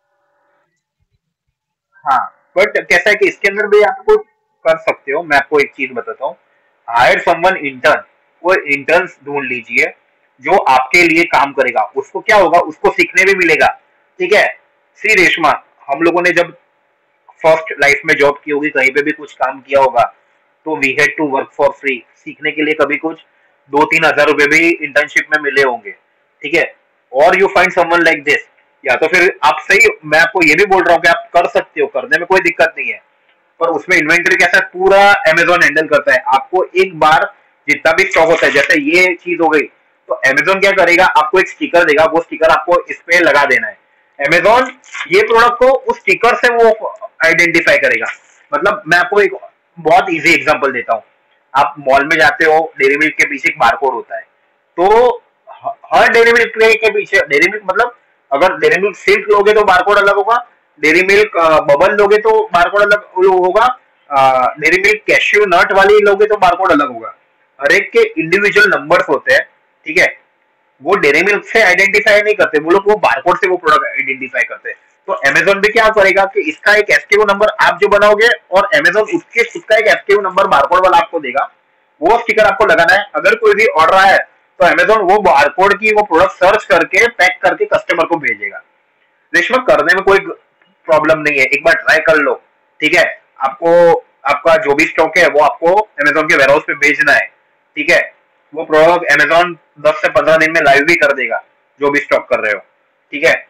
हाँ, बट कैसा है कि इसके अंदर भी आप कुछ कर सकते हो। मैं आपको एक चीज बताता हूँ, हायर समवन इंटर्न, वो इंटर्न ढूंढ लीजिए जो आपके लिए काम करेगा। उसको क्या होगा, उसको सीखने भी मिलेगा, ठीक है। सी रेशमा, हम लोगों ने जब फर्स्ट लाइफ में जॉब की होगी, कहीं पे भी कुछ काम किया होगा, तो we had to work for free, सीखने के लिए कभी कुछ दो तीन हजार रुपए भी इंटर्नशिप में मिले होंगे, ठीक है। और you find someone like this, या तो फिर आप सही, मैं आपको ये भी बोल रहा हूँ कि आप कर सकते हो, करने में कोई दिक्कत नहीं है। पर उसमें इन्वेंटरी कैसा है, पूरा अमेजोन हैंडल करता है। आपको एक बार जितना भी स्टॉक होता है, जैसे ये चीज हो गई, तो अमेजोन क्या करेगा, आपको एक स्टिकर देगा, वो स्टिकर आपको इस पे लगा देना है। अमेजोन ये प्रोडक्ट को उस स्टिकर से वो आइडेंटिफाई करेगा। मतलब मैं आपको एक बहुत इजी एग्जांपल देता हूँ। आप मॉल में जाते हो, डेयरी मिल्क के पीछे एक बारकोड होता है, तो ह- हर डेयरी मिल्क के पीछे, डेयरी मिल्क मतलब अगर डेयरी मिल्क सिल्क लोगे तो बारकोड अलग होगा, डेयरी मिल्क बबल लोगे तो बारकोड अलग होगा, डेयरी मिल्क कैश्यू नट वाली लोगे तो बारकोड अलग होगा। हर एक के इंडिविजुअल नंबर्स होते हैं, ठीक है। वो डेयरी मिल्क से आइडेंटिफाई नहीं करते, वो लोग वो बारकोड से वो प्रोडक्ट आइडेंटिफाई करते हैं। तो अमेजोन भी क्या करेगा कि इसका एक एसक्यू नंबर आप जो बनाओगे, और अमेजोन उसके उसका एक एसक्यू नंबर बारकोड वाला आपको देगा, वो स्टिकर आपको लगाना है। अगर कोई भी ऑर्डर आया है, तो अमेजोन वो बारकोड की वो प्रोडक्ट सर्च करके पैक करके कस्टमर को भेजेगा। रेशमा, करने में कोई प्रॉब्लम नहीं है, एक बार ट्राई कर लो, ठीक है। आपको आपका जो भी स्टॉक है वो आपको अमेजोन के वेयरहाउस पे भेजना है, ठीक है। वो प्रोडक्ट अमेजोन दस से पंद्रह दिन में लाइव भी कर देगा, जो भी स्टॉक कर रहे हो, ठीक है।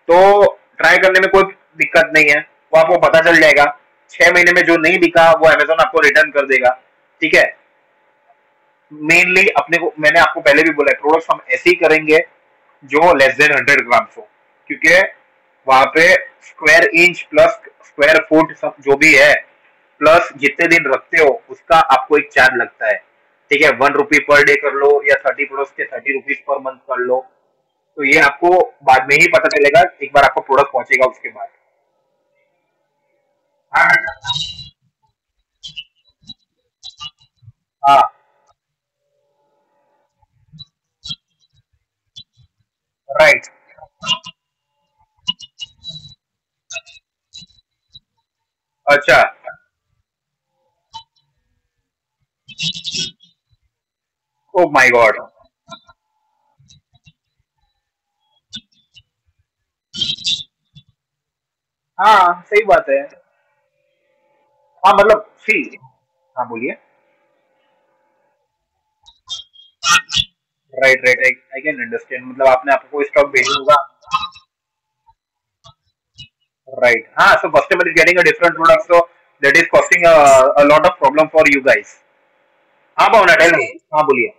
तो ट्राई करने में कोई दिक्कत नहीं है, वो आपको पता चल जाएगा। छह महीने में जो नहीं बिका वो अमेजोन आपको रिटर्न कर देगा। ठीक है, मेनली अपने को, मैंने आपको पहले भी बोला है, प्रोडक्ट्स हम ऐसे ही करेंगे जो लेस देन हंड्रेड ग्राम हो, क्योंकि वहां पे square inch plus square foot सब जो भी है, प्लस जितने दिन रखते हो उसका आपको एक चार्ज लगता है। ठीक है, वन रुपी पर डे कर लो या थर्टी प्रोडक्ट्स के थर्टी रुपीज पर मंथ कर लो, तो ये आपको बाद में ही पता चलेगा, एक बार आपको प्रोडक्ट पहुंचेगा उसके बाद। हाँ हाँ। राइट। अच्छा। Oh my god. हाँ सही बात है। हाँ मतलब सी। हाँ बोलिए। Right right, I can understand, मतलब आपने आपको स्टॉक भेजा होगा। राइट, हाँ, so customer is getting a different product, so that is causing a, a lot of problem for you guys. हाँ भावना, टेल मी। हाँ बोलिए।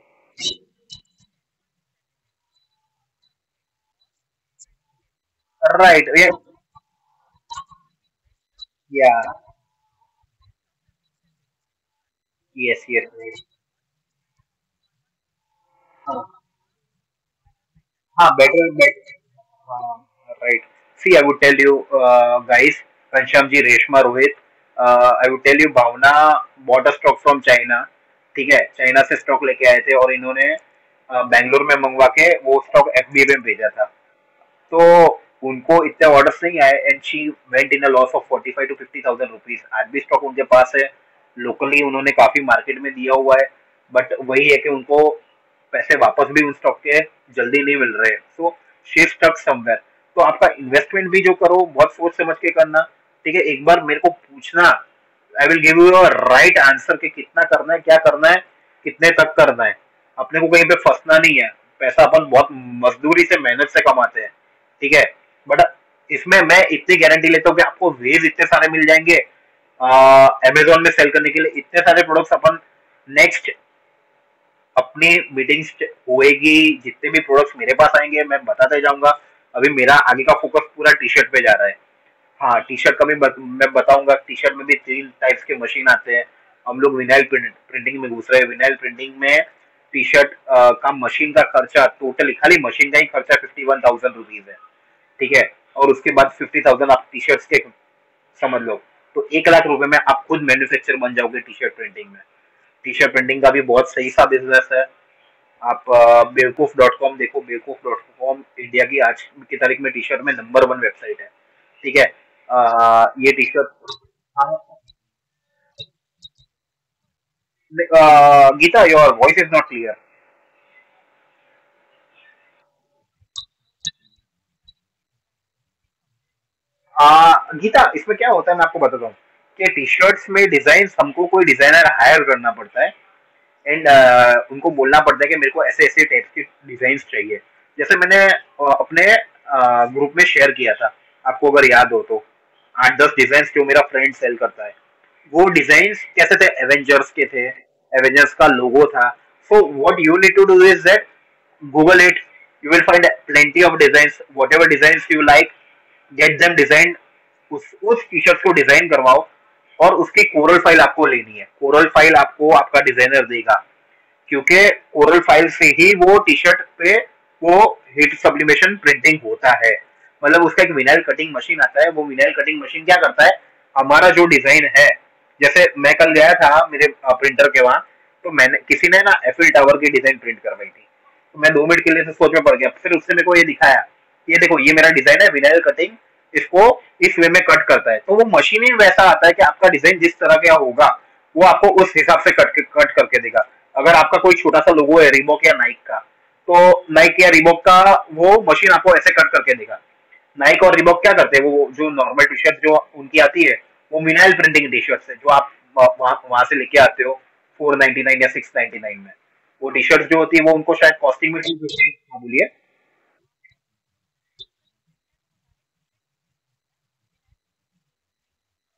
राइट, ये या यस यस। हाँ हाँ, बेटर बेटर। हाँ right. See I would tell you guys, Ghanshyam ji, Reshma, Rohit, I would tell you, Bhavna bought a stock from China. ठीक है, चाइना से स्टॉक लेके आए थे और इन्होंने uh, बैंगलोर में मंगवा के वो स्टॉक एफबीए में भेजा था। तो उनको इतने ऑर्डर्स नहीं आए and she went in a loss of forty five to fifty thousand rupees. आज भी स्टॉक उनके पास है, लोकली उन्होंने काफी मार्केट में दिया हुआ है, बट वही है कि उनको पैसे वापस भी उन स्टॉक के जल्दी नहीं मिल रहे, सो शी स्टक समवेयर। तो आपका इन्वेस्टमेंट भी जो करो बहुत सोच समझ के करना। ठीक है, एक बार मेरे को पूछना, I will give you right answer कि कितना करना है, क्या करना है, कितने तक करना है। अपने को कहीं पे फंसना नहीं है, पैसा अपन बहुत मजदूरी से मेहनत से कमाते हैं। ठीक है, बट इसमें मैं इतनी गारंटी लेता हूँ कि आपको वेज इतने सारे मिल जाएंगे अमेजोन में सेल करने के लिए, इतने सारे प्रोडक्ट्स अपन नेक्स्ट अपनी मीटिंग्स होएगी, जितने भी प्रोडक्ट्स मेरे पास आएंगे मैं बताते जाऊंगा। अभी मेरा आगे का फोकस पूरा टी शर्ट पे जा रहा है। हाँ, टी शर्ट का भी बत, मैं बताऊंगा। टी शर्ट में भी तीन टाइप्स के मशीन आते हैं। हम लोग विनाइल प्रिंट, प्रिंटिंग में घुस रहे हैं। विनाइल प्रिंटिंग में टी शर्ट का मशीन का खर्चा टोटली, खाली मशीन का ही खर्चा फिफ्टी वन थाउजेंड रुपीज है। ठीक है, और उसके बाद फिफ्टी थाउजेंड आप टी शर्ट के समझ लो, तो एक लाख रुपए में आप खुद मैन्युफैक्चर बन जाओगे टी शर्ट प्रिंटिंग में। टी शर्ट प्रिंटिंग का भी बहुत सही सा बिजनेस है। आप बेवकूफ डॉट कॉम देखो, बेवकूफ डॉट कॉम इंडिया की आज की तारीख में टी शर्ट में नंबर वन वेबसाइट है। ठीक है, अ, ये टी शर्ट। हाँ, Geeta, your voice is not clear. Geeta, इसमें क्या होता है मैं आपको बताता हूँ कि टी शर्ट्स में डिजाइन हमको कोई डिजाइनर हायर करना पड़ता है एंड uh, उनको बोलना पड़ता है कि मेरे को ऐसे ऐसे टाइप की डिजाइन चाहिए। जैसे मैंने uh, अपने ग्रुप में शेयर किया था, आपको अगर याद हो तो, आठ दस डिजाइन जो मेरा फ्रेंड सेल करता है। वो डिजाइन कैसे थे, एवेंजर्स के थे, एवेंजर्स का लोगो था। So what you need to do is that, Google it, you will find plenty of designs, whatever designs you like, get them design. उस उस टी शर्ट को डिजाइन करवाओ और उसकी कोरल फाइल आपको लेनी है। कोरल फाइल आपको आपका डिजाइनर देगा, क्योंकि कोरल फाइल से ही वो टी शर्ट पे वो हीट सब्लिमेशन प्रिंटिंग होता है। मतलब उसका एक विनाइल कटिंग मशीन आता है। वो विनाइल कटिंग मशीन क्या करता है, हमारा जो डिजाइन है, जैसे मैं कल गया था मेरे प्रिंटर के वहां, तो मैंने किसी ने ना एफिल टावर की डिजाइन प्रिंट करवाई थी। तो मैं दो मिनट के लिए से सोच में पड़ गया, फिर उसने मेरे को ये दिखाया, ये देखो ये मेरा डिजाइन है विनाइल कटिंग, इसको इस वे में कट करता है। तो वो मशीन ही वैसा आता है कि आपका डिजाइन जिस तरह का होगा वो आपको उस हिसाब से कट कट करके देगा। अगर आपका कोई छोटा सा लोगो है रिबॉक या नाइक का, तो नाइक या रिबॉक का वो मशीन आपको ऐसे कट करके देगा। नाइक और रिबॉक क्या करते हैं, वो जो नॉर्मल टी शर्ट जो उनकी आती है, वो मिनाइल प्रिंटिंग टी शर्ट है जो आप वहां से लेके आते हो फोर नाइनटी नाइन या सिक्स नाइनटी नाइन में। वो टी शर्ट जो होती है वो उनको शायद कॉस्टिंग में ठीक होती है। हाँ, बोलिए।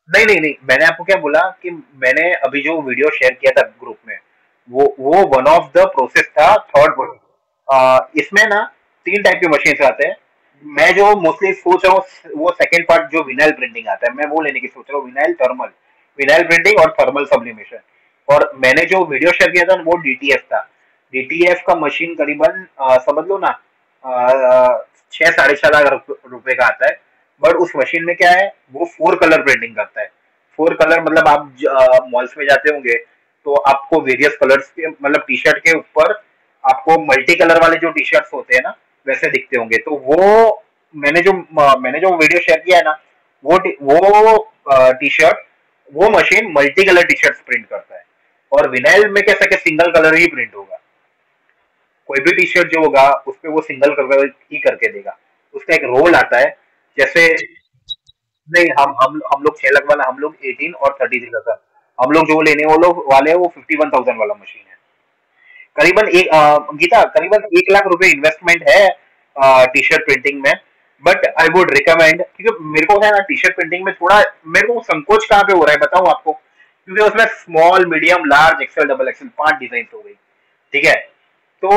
नहीं नहीं नहीं, मैंने आपको क्या बोला कि मैंने अभी जो वीडियो शेयर किया था ग्रुप में, वो वो वन ऑफ द प्रोसेस था थर्ड। इसमें ना तीन टाइप के मशीन आते हैं। मैं जो मोस्टली सोच रहा हूँ वो सेकंड पार्ट जो विनाइल प्रिंटिंग आता है, मैं वो लेने की सोच रहा हूँ, विनाइल थर्मल, विनाइल प्रिंटिंग और थर्मल सब्लिमेशन। और मैंने जो वीडियो शेयर किया था वो डीटीएफ था। डीटीएफ का मशीन करीबन अ, समझ लो ना, अ, छह साढ़े छह लाख रुप- रुपए का आता है। बट उस मशीन में क्या है, वो फोर कलर प्रिंटिंग करता है। फोर कलर मतलब आप मॉल्स में जाते होंगे तो आपको वेरियस कलर्स के मतलब टी शर्ट के ऊपर आपको मल्टी कलर वाले जो टी शर्ट्स होते हैं ना, वैसे दिखते होंगे। तो वो मैंने जो मैंने जो वीडियो शेयर किया है ना, वो टी- वो टी शर्ट, वो machine multi colour T shirt print करता है। और विनाइल में कैसा कि सिंगल कलर ही प्रिंट होगा। कोई भी टी शर्ट जो होगा उस पे वो सिंगल कलर ही करके देगा। उसका एक रोल आता है। जैसे नहीं, हम हम हम लोग छह लाख वाला, हम लोग एटीन और थर्टी थ्री का। हम लोग जो लेने वो लोग वाले हैं वो फिफ्टी वन थाउजेंड वाला मशीन है। करीबन एक अ, गीता करीबन एक लाख रुपए इन्वेस्टमेंट है टी शर्ट प्रिंटिंग में। बट आई वुड रिकमेंड, क्योंकि मेरे को है ना टी शर्ट प्रिंटिंग में थोड़ा मेरे को संकोच कहाँ पे हो रहा है बताऊं आपको, क्योंकि उसमें small medium large XL double XL पांच डिजाइन हो गई। ठीक है। तो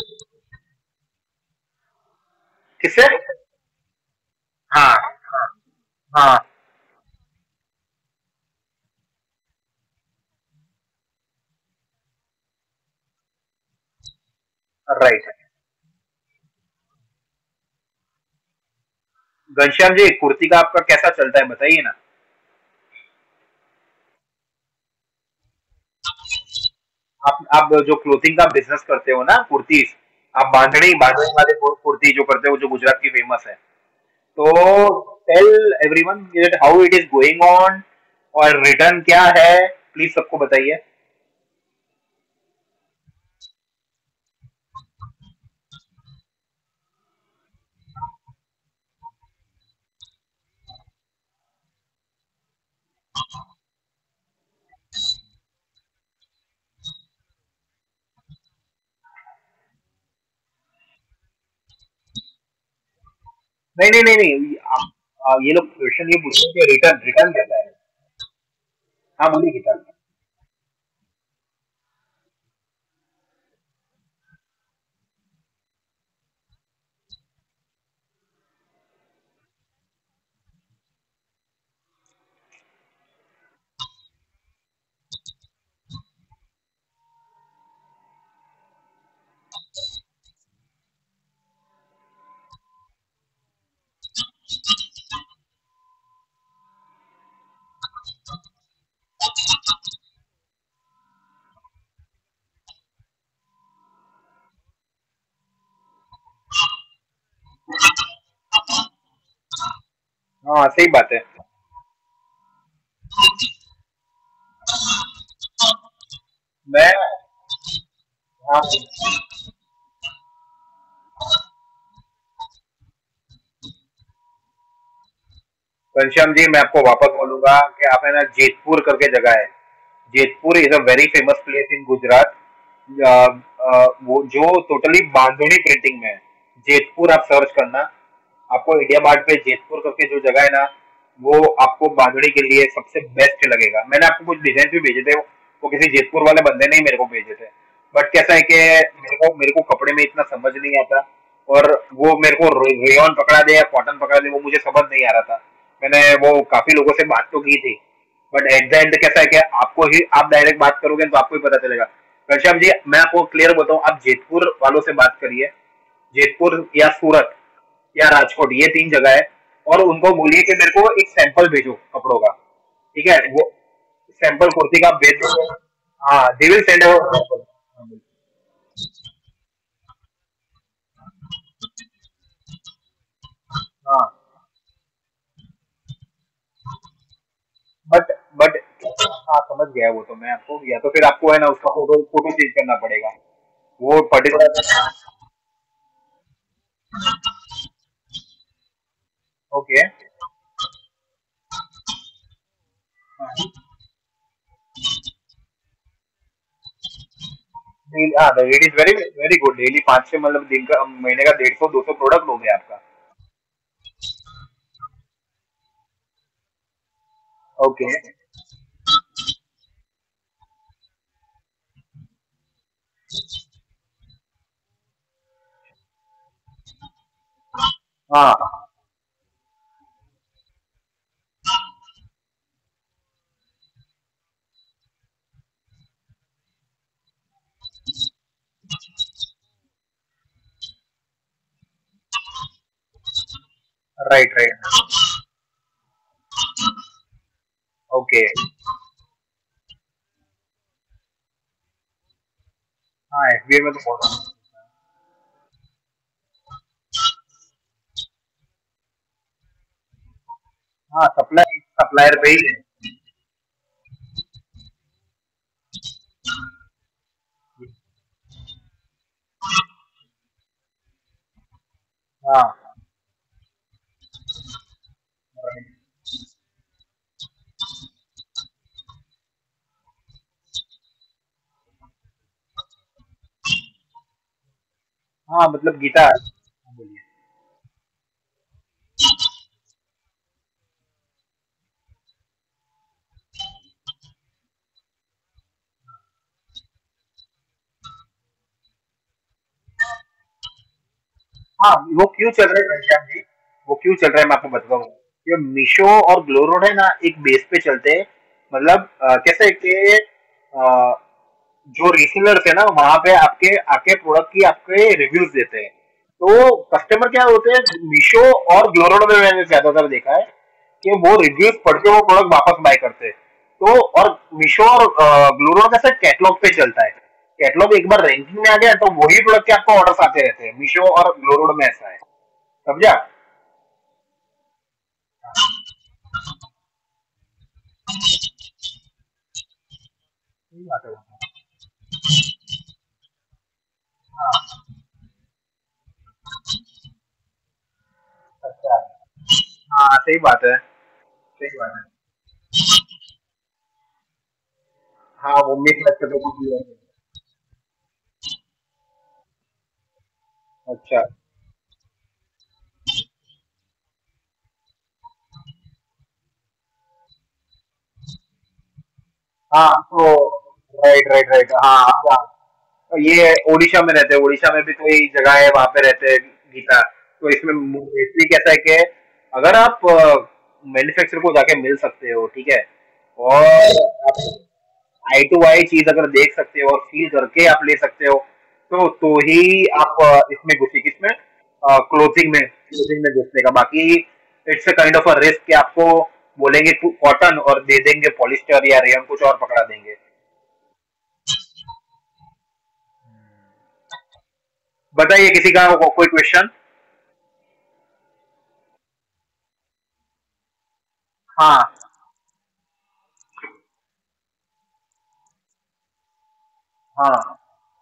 किससे? हाँ हाँ हाँ। राइट। घनश्याम जी, कुर्ती का आपका कैसा चलता है बताइए ना। आप आप जो क्लोथिंग का बिजनेस करते हो ना, कुर्ती, आप बांधनी बांधनी वाले कु- कुर्ती जो करते हो जो गुजरात की फेमस है, तो tell everyone how it is going on, और रिटर्न क्या है, प्लीज सबको बताइए। नहीं नहीं नहीं नहीं, आप, आ, ये लोग क्वेश्चन ये पूछते हैं कि रिटर्न रिटर्न कैसा है। हाँ बोलिए गीता। हाँ सही बात है। मैं, हाँ घनश्याम जी, मैं आपको वापस बोलूंगा कि आप है ना जेतपुर करके जगह है, Jetpur is a very famous place in Gujarat. अ, अ, वो जो टोटली बांधनी प्रिंटिंग में है। जेतपुर आप सर्च करना, आपको इंडिया मार्ट पे जेतपुर करके जो जगह है ना, वो आपको बांधनी के लिए सबसे बेस्ट लगेगा। मैंने आपको कुछ डिजाइन भी भेजे थे, वो, वो किसी जेतपुर वाले बंदे ने ही मेरे को भेजे थे। बट कैसा है कि मेरे को मेरे को कपड़े में इतना समझ नहीं आता, और वो मेरे को रेयन पकड़ा दे या कॉटन पकड़ा दे वो मुझे समझ नहीं आ रहा था। मैंने वो काफी लोगों से बात तो की थी, बट एट द एंड कैसा है कि आपको ही आप डायरेक्ट बात करोगे तो आपको ही पता चलेगा। घनश्याम जी, मैं आपको क्लियर बताऊं, आप जेतपुर वालों से बात करिए। जेतपुर या सूरत या राजकोट, ये तीन जगह है। और उनको बोलिए कि मेरे को एक सैंपल भेजो कपड़ों का। ठीक है, वो सैंपल कुर्ती का आप भेज दो। हाँ, दे विल सेंड सैंपल। हाँ बट बट हाँ समझ गया वो तो मैं आपको, या तो फिर आपको है ना उसका फोटो फोटो चेंज करना पड़ेगा। वो पर्टिकुलर। ओके। हाँ, it is very very good. Daily पाँच से मतलब दिन का महीने का डेढ़ सौ दो सौ प्रोडक्ट हो गया आपका। ओके। हाँ, राइट राइट। ओके। हाँ, एफबीआई में तो बहुत। हाँ, सप्लाई सप्लायर पे ही है। हाँ, right। हाँ, मतलब गीता। हाँ, बोलिए। हाँ, वो क्यों चल रहा है घनश्याम जी? वो क्यों चल रहा है मैं आपको बताता हूँ। ये मीशो और ग्लो रोड है ना, एक बेस पे चलते हैं। मतलब अ, कैसे कि अ, जो रीसेलर्स है ना, वहां पे आपके आके प्रोडक्ट की आपके रिव्यूज देते हैं। तो कस्टमर क्या होते हैं, मीशो और ग्लो रोड में मैंने ज्यादातर देखा है कि वो रिव्यूज पढ़ के वो प्रोडक्ट वापस बाय करते हैं। तो और मीशो और ग्लो रोड का कैटलॉग पे चलता है। कैटलॉग एक बार रैंकिंग में आ गया तो वही प्रोडक्ट के आपको ऑर्डर्स आते रहते हैं। मीशो और ग्लो रोड में ऐसा है। समझा? सही बात है। हाँ। अच्छा। हाँ, सही बात है। सही बात है। हाँ, वो मिस लगते तो कुछ भी है। अच्छा। हाँ, तो राइट राइट राइट। हाँ, हाँ। तो ये ओडिशा में रहते हैं, ओडिशा में भी कोई जगह है वहां पे रहते हैं गीता। तो इसमें मोस्टली कैसा है कि अगर आप मैन्युफैक्चरर को जाके मिल सकते हो, ठीक है, और आप आई टू आई चीज अगर देख सकते हो और फील करके आप ले सकते हो, तो तो ही आप अ, इसमें घुसे, किसमें, क्लोथिंग में, क्लोथिंग में घुसने का। बाकी it's a kind of a risk कि आपको बोलेंगे कॉटन और दे देंगे पॉलिस्टर या रेयन कुछ और पकड़ा देंगे। बताइए किसी का को, कोई क्वेश्चन? हाँ, हाँ,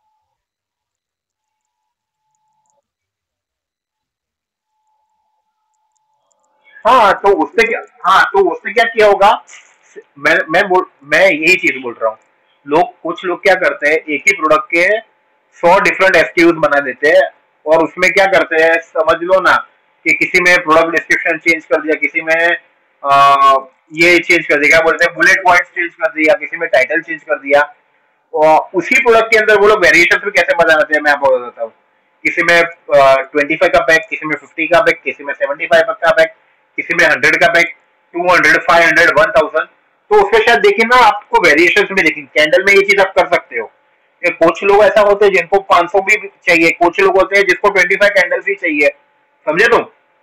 हाँ। तो उससे क्या, हाँ, तो उससे क्या किया होगा। मैं मैं बोल मैं यही चीज बोल रहा हूँ। लोग कुछ लोग क्या करते हैं, एक ही प्रोडक्ट के सौ डिफरेंट एसक्यूज बना देते हैं। और उसमें क्या करते हैं, समझ लो ना, कि किसी में प्रोडक्ट डिस्क्रिप्शन चेंज कर दिया, किसी में आ, ये चेंज कर दिया, क्या बोलते हैं, बुलेट पॉइंट चेंज कर दिया, किसी में टाइटल चेंज कर दिया। और उसी प्रोडक्ट के अंदर वो लोग वेरिएशन भी कैसे बताते हैं, मैं आपको बताता हूँ। किसी में ट्वेंटी फाइव का पैक, किसी में फिफ्टी का पैक, किसी में सेवेंटी फाइव का पैक, किसी में हंड्रेड का pack, two hundred, five hundred, one thousand. तो उसमें शायद देखिए ना, आपको वेरिएशन भी देखिए, कैंडल में ये चीज आप कर सकते हो। ये कुछ लोग ऐसा होते हैं जिनको पाँच सौ भी चाहिए, कुछ लोग होते हैं जिसको ट्वेंटी फाइव कैंडल्स ही चाहिए। समझे तुम?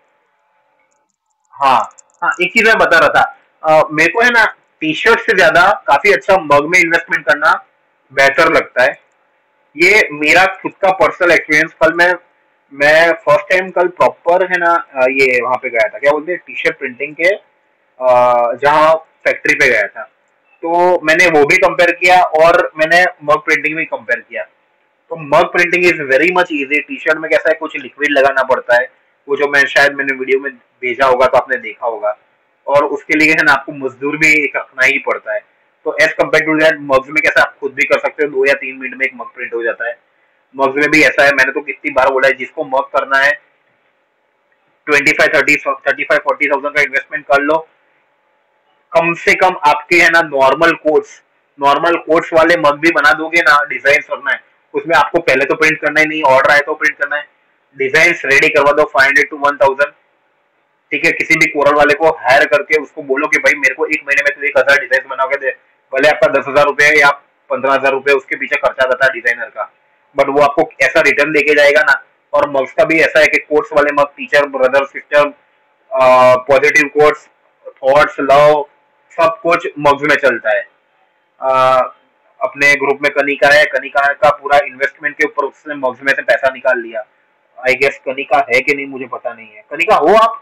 हाँ। हाँ, एक चीज मैं बता रहा था। अ, मेरे को है ना, टी शर्ट से ज्यादा काफी अच्छा मग में इन्वेस्टमेंट करना बेहतर लगता है। ये मेरा खुद का पर्सनल एक्सपीरियंस। कल मैं मैं फर्स्ट टाइम कल प्रॉपर है ना, अ, ये वहां पे गया था, क्या बोलते हैं, टी शर्ट प्रिंटिंग के अ, जहाँ फैक्ट्री पे गया था। तो मैंने वो भी कंपेयर किया और मैंने मग प्रिंटिंग भी कंपेयर किया। तो mug printing is very much easy. T shirt में कैसा है, कुछ लिक्विड लगाना पड़ता है, वो जो मैं शायद मैंने वीडियो में भेजा होगा तो आपने देखा होगा। और उसके लिए है ना, आपको मजदूर भी एक रखना ही पड़ता है। तो as compare to that, mugs में कैसा आप खुद भी कर सकते हो, दो या तीन मिनट में एक मग प्रिंट हो जाता है। मग्स में भी ऐसा है, मैंने तो कितनी बार बोला है, जिसको मग करना है twenty five thirty thirty five forty thousand का इन्वेस्टमेंट कर लो, कम से कम आपके है ना नॉर्मल कोट्स, नॉर्मल कोट्स वाले मग भी बना दोगे ना, डिजाइन करना है उसमें, आपको पहले तो प्रिंट करना ही नहीं, ऑर्डर आए तो प्रिंट करना है, डिजाइन रेडी करवा दो five hundred to one thousand. ठीक है, किसी भी कोरल वाले को हायर करके उसको बोलो कि भाई मेरे को एक महीने में तो एक हजार डिजाइन बना के दे, भले आपका दस हजार रुपए या पंद्रह हजार रुपए उसके पीछे खर्चा जाता है डिजाइनर का, बट वो आपको ऐसा रिटर्न देके जाएगा ना। और मग्स का भी ऐसा है कि कोर्स वाले mug, teacher, brother, sister, positive course, thoughts, love, सब कुछ मग्स में चलता है। आ, अपने ग्रुप में कनिका है, कनिका का पूरा इन्वेस्टमेंट के ऊपर उसने मग्स में से पैसा निकाल लिया। आई गेस कनिका है कि नहीं मुझे पता नहीं है, कनिका हो आप?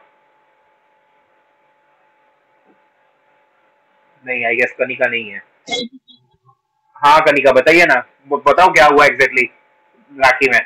नहीं, आई गेस कनिका नहीं है। हाँ कनिका बताइए ना, ब- बताओ क्या हुआ एग्जैक्टली exactly, राखी में।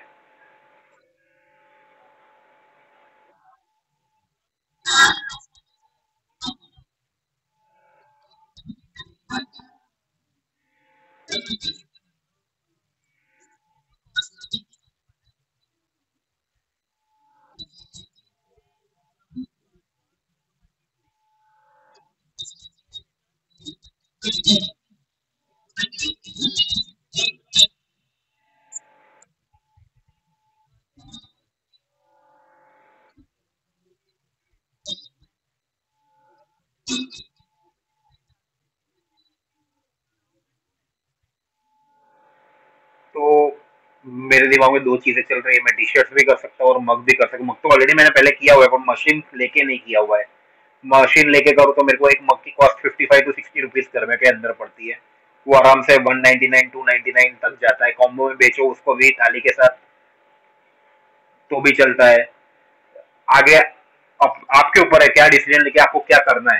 तो मेरे दिमाग में दो चीजें चल रही है, मैं टी शर्ट भी कर सकता हूँ और मग भी कर सकता हूँ। मग तो ऑलरेडी मैंने पहले किया हुआ है, पर मशीन लेके नहीं किया हुआ है। मशीन लेके करो तो मेरे को एक मग की cost fifty five to sixty rupees घर में के अंदर पड़ती है। वो आराम से one ninety nine to ninety nine तक जाता है, कॉम्बो में बेचो उसको भी थाली के साथ तो भी चलता है। आगे आप, आपके ऊपर है क्या डिसीजन लेके आपको क्या करना है।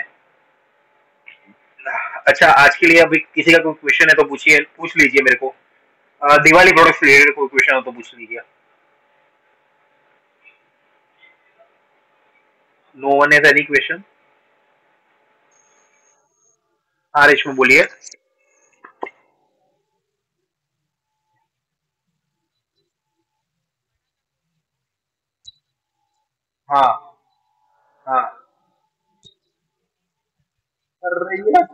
अच्छा, आज के लिए अभी किसी का कोई क्वेश्चन है तो पूछिए, पूछ लीजिए मेरे को। अ, दिवाली प्रोडक्ट्स रिलेटेड कोई क्वेश्चन हो तो पूछ लीजिए। No one has any question? हाँ रेशमा बोलिए। हाँ हाँ। अरे यार।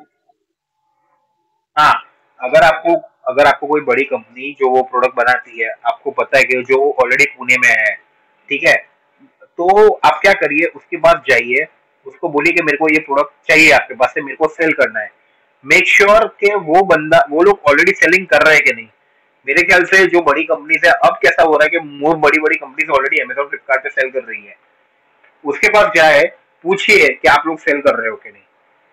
हाँ, अगर आपको अगर आपको कोई बड़ी कंपनी जो वो प्रोडक्ट बनाती है, आपको पता है कि जो ऑलरेडी पुणे में है, ठीक है, तो आप क्या करिए, उसके पास जाइए, उसको बोलिए कि मेरे को ये प्रोडक्ट चाहिए आपके पास से, मेरे को सेल करना है। मेक श्योर sure कि वो बंदा, वो लोग ऑलरेडी सेलिंग कर रहे हैं कि नहीं। मेरे ख्याल से जो बड़ी कंपनीज है, अब कैसा हो रहा है कि मोर बड़ी बड़ी कंपनीज ऑलरेडी अमेजोन, फ्लिपकार्ट पे सेल कर रही है। उसके पास जाए, पूछिए कि आप लोग सेल कर रहे हो कि नहीं।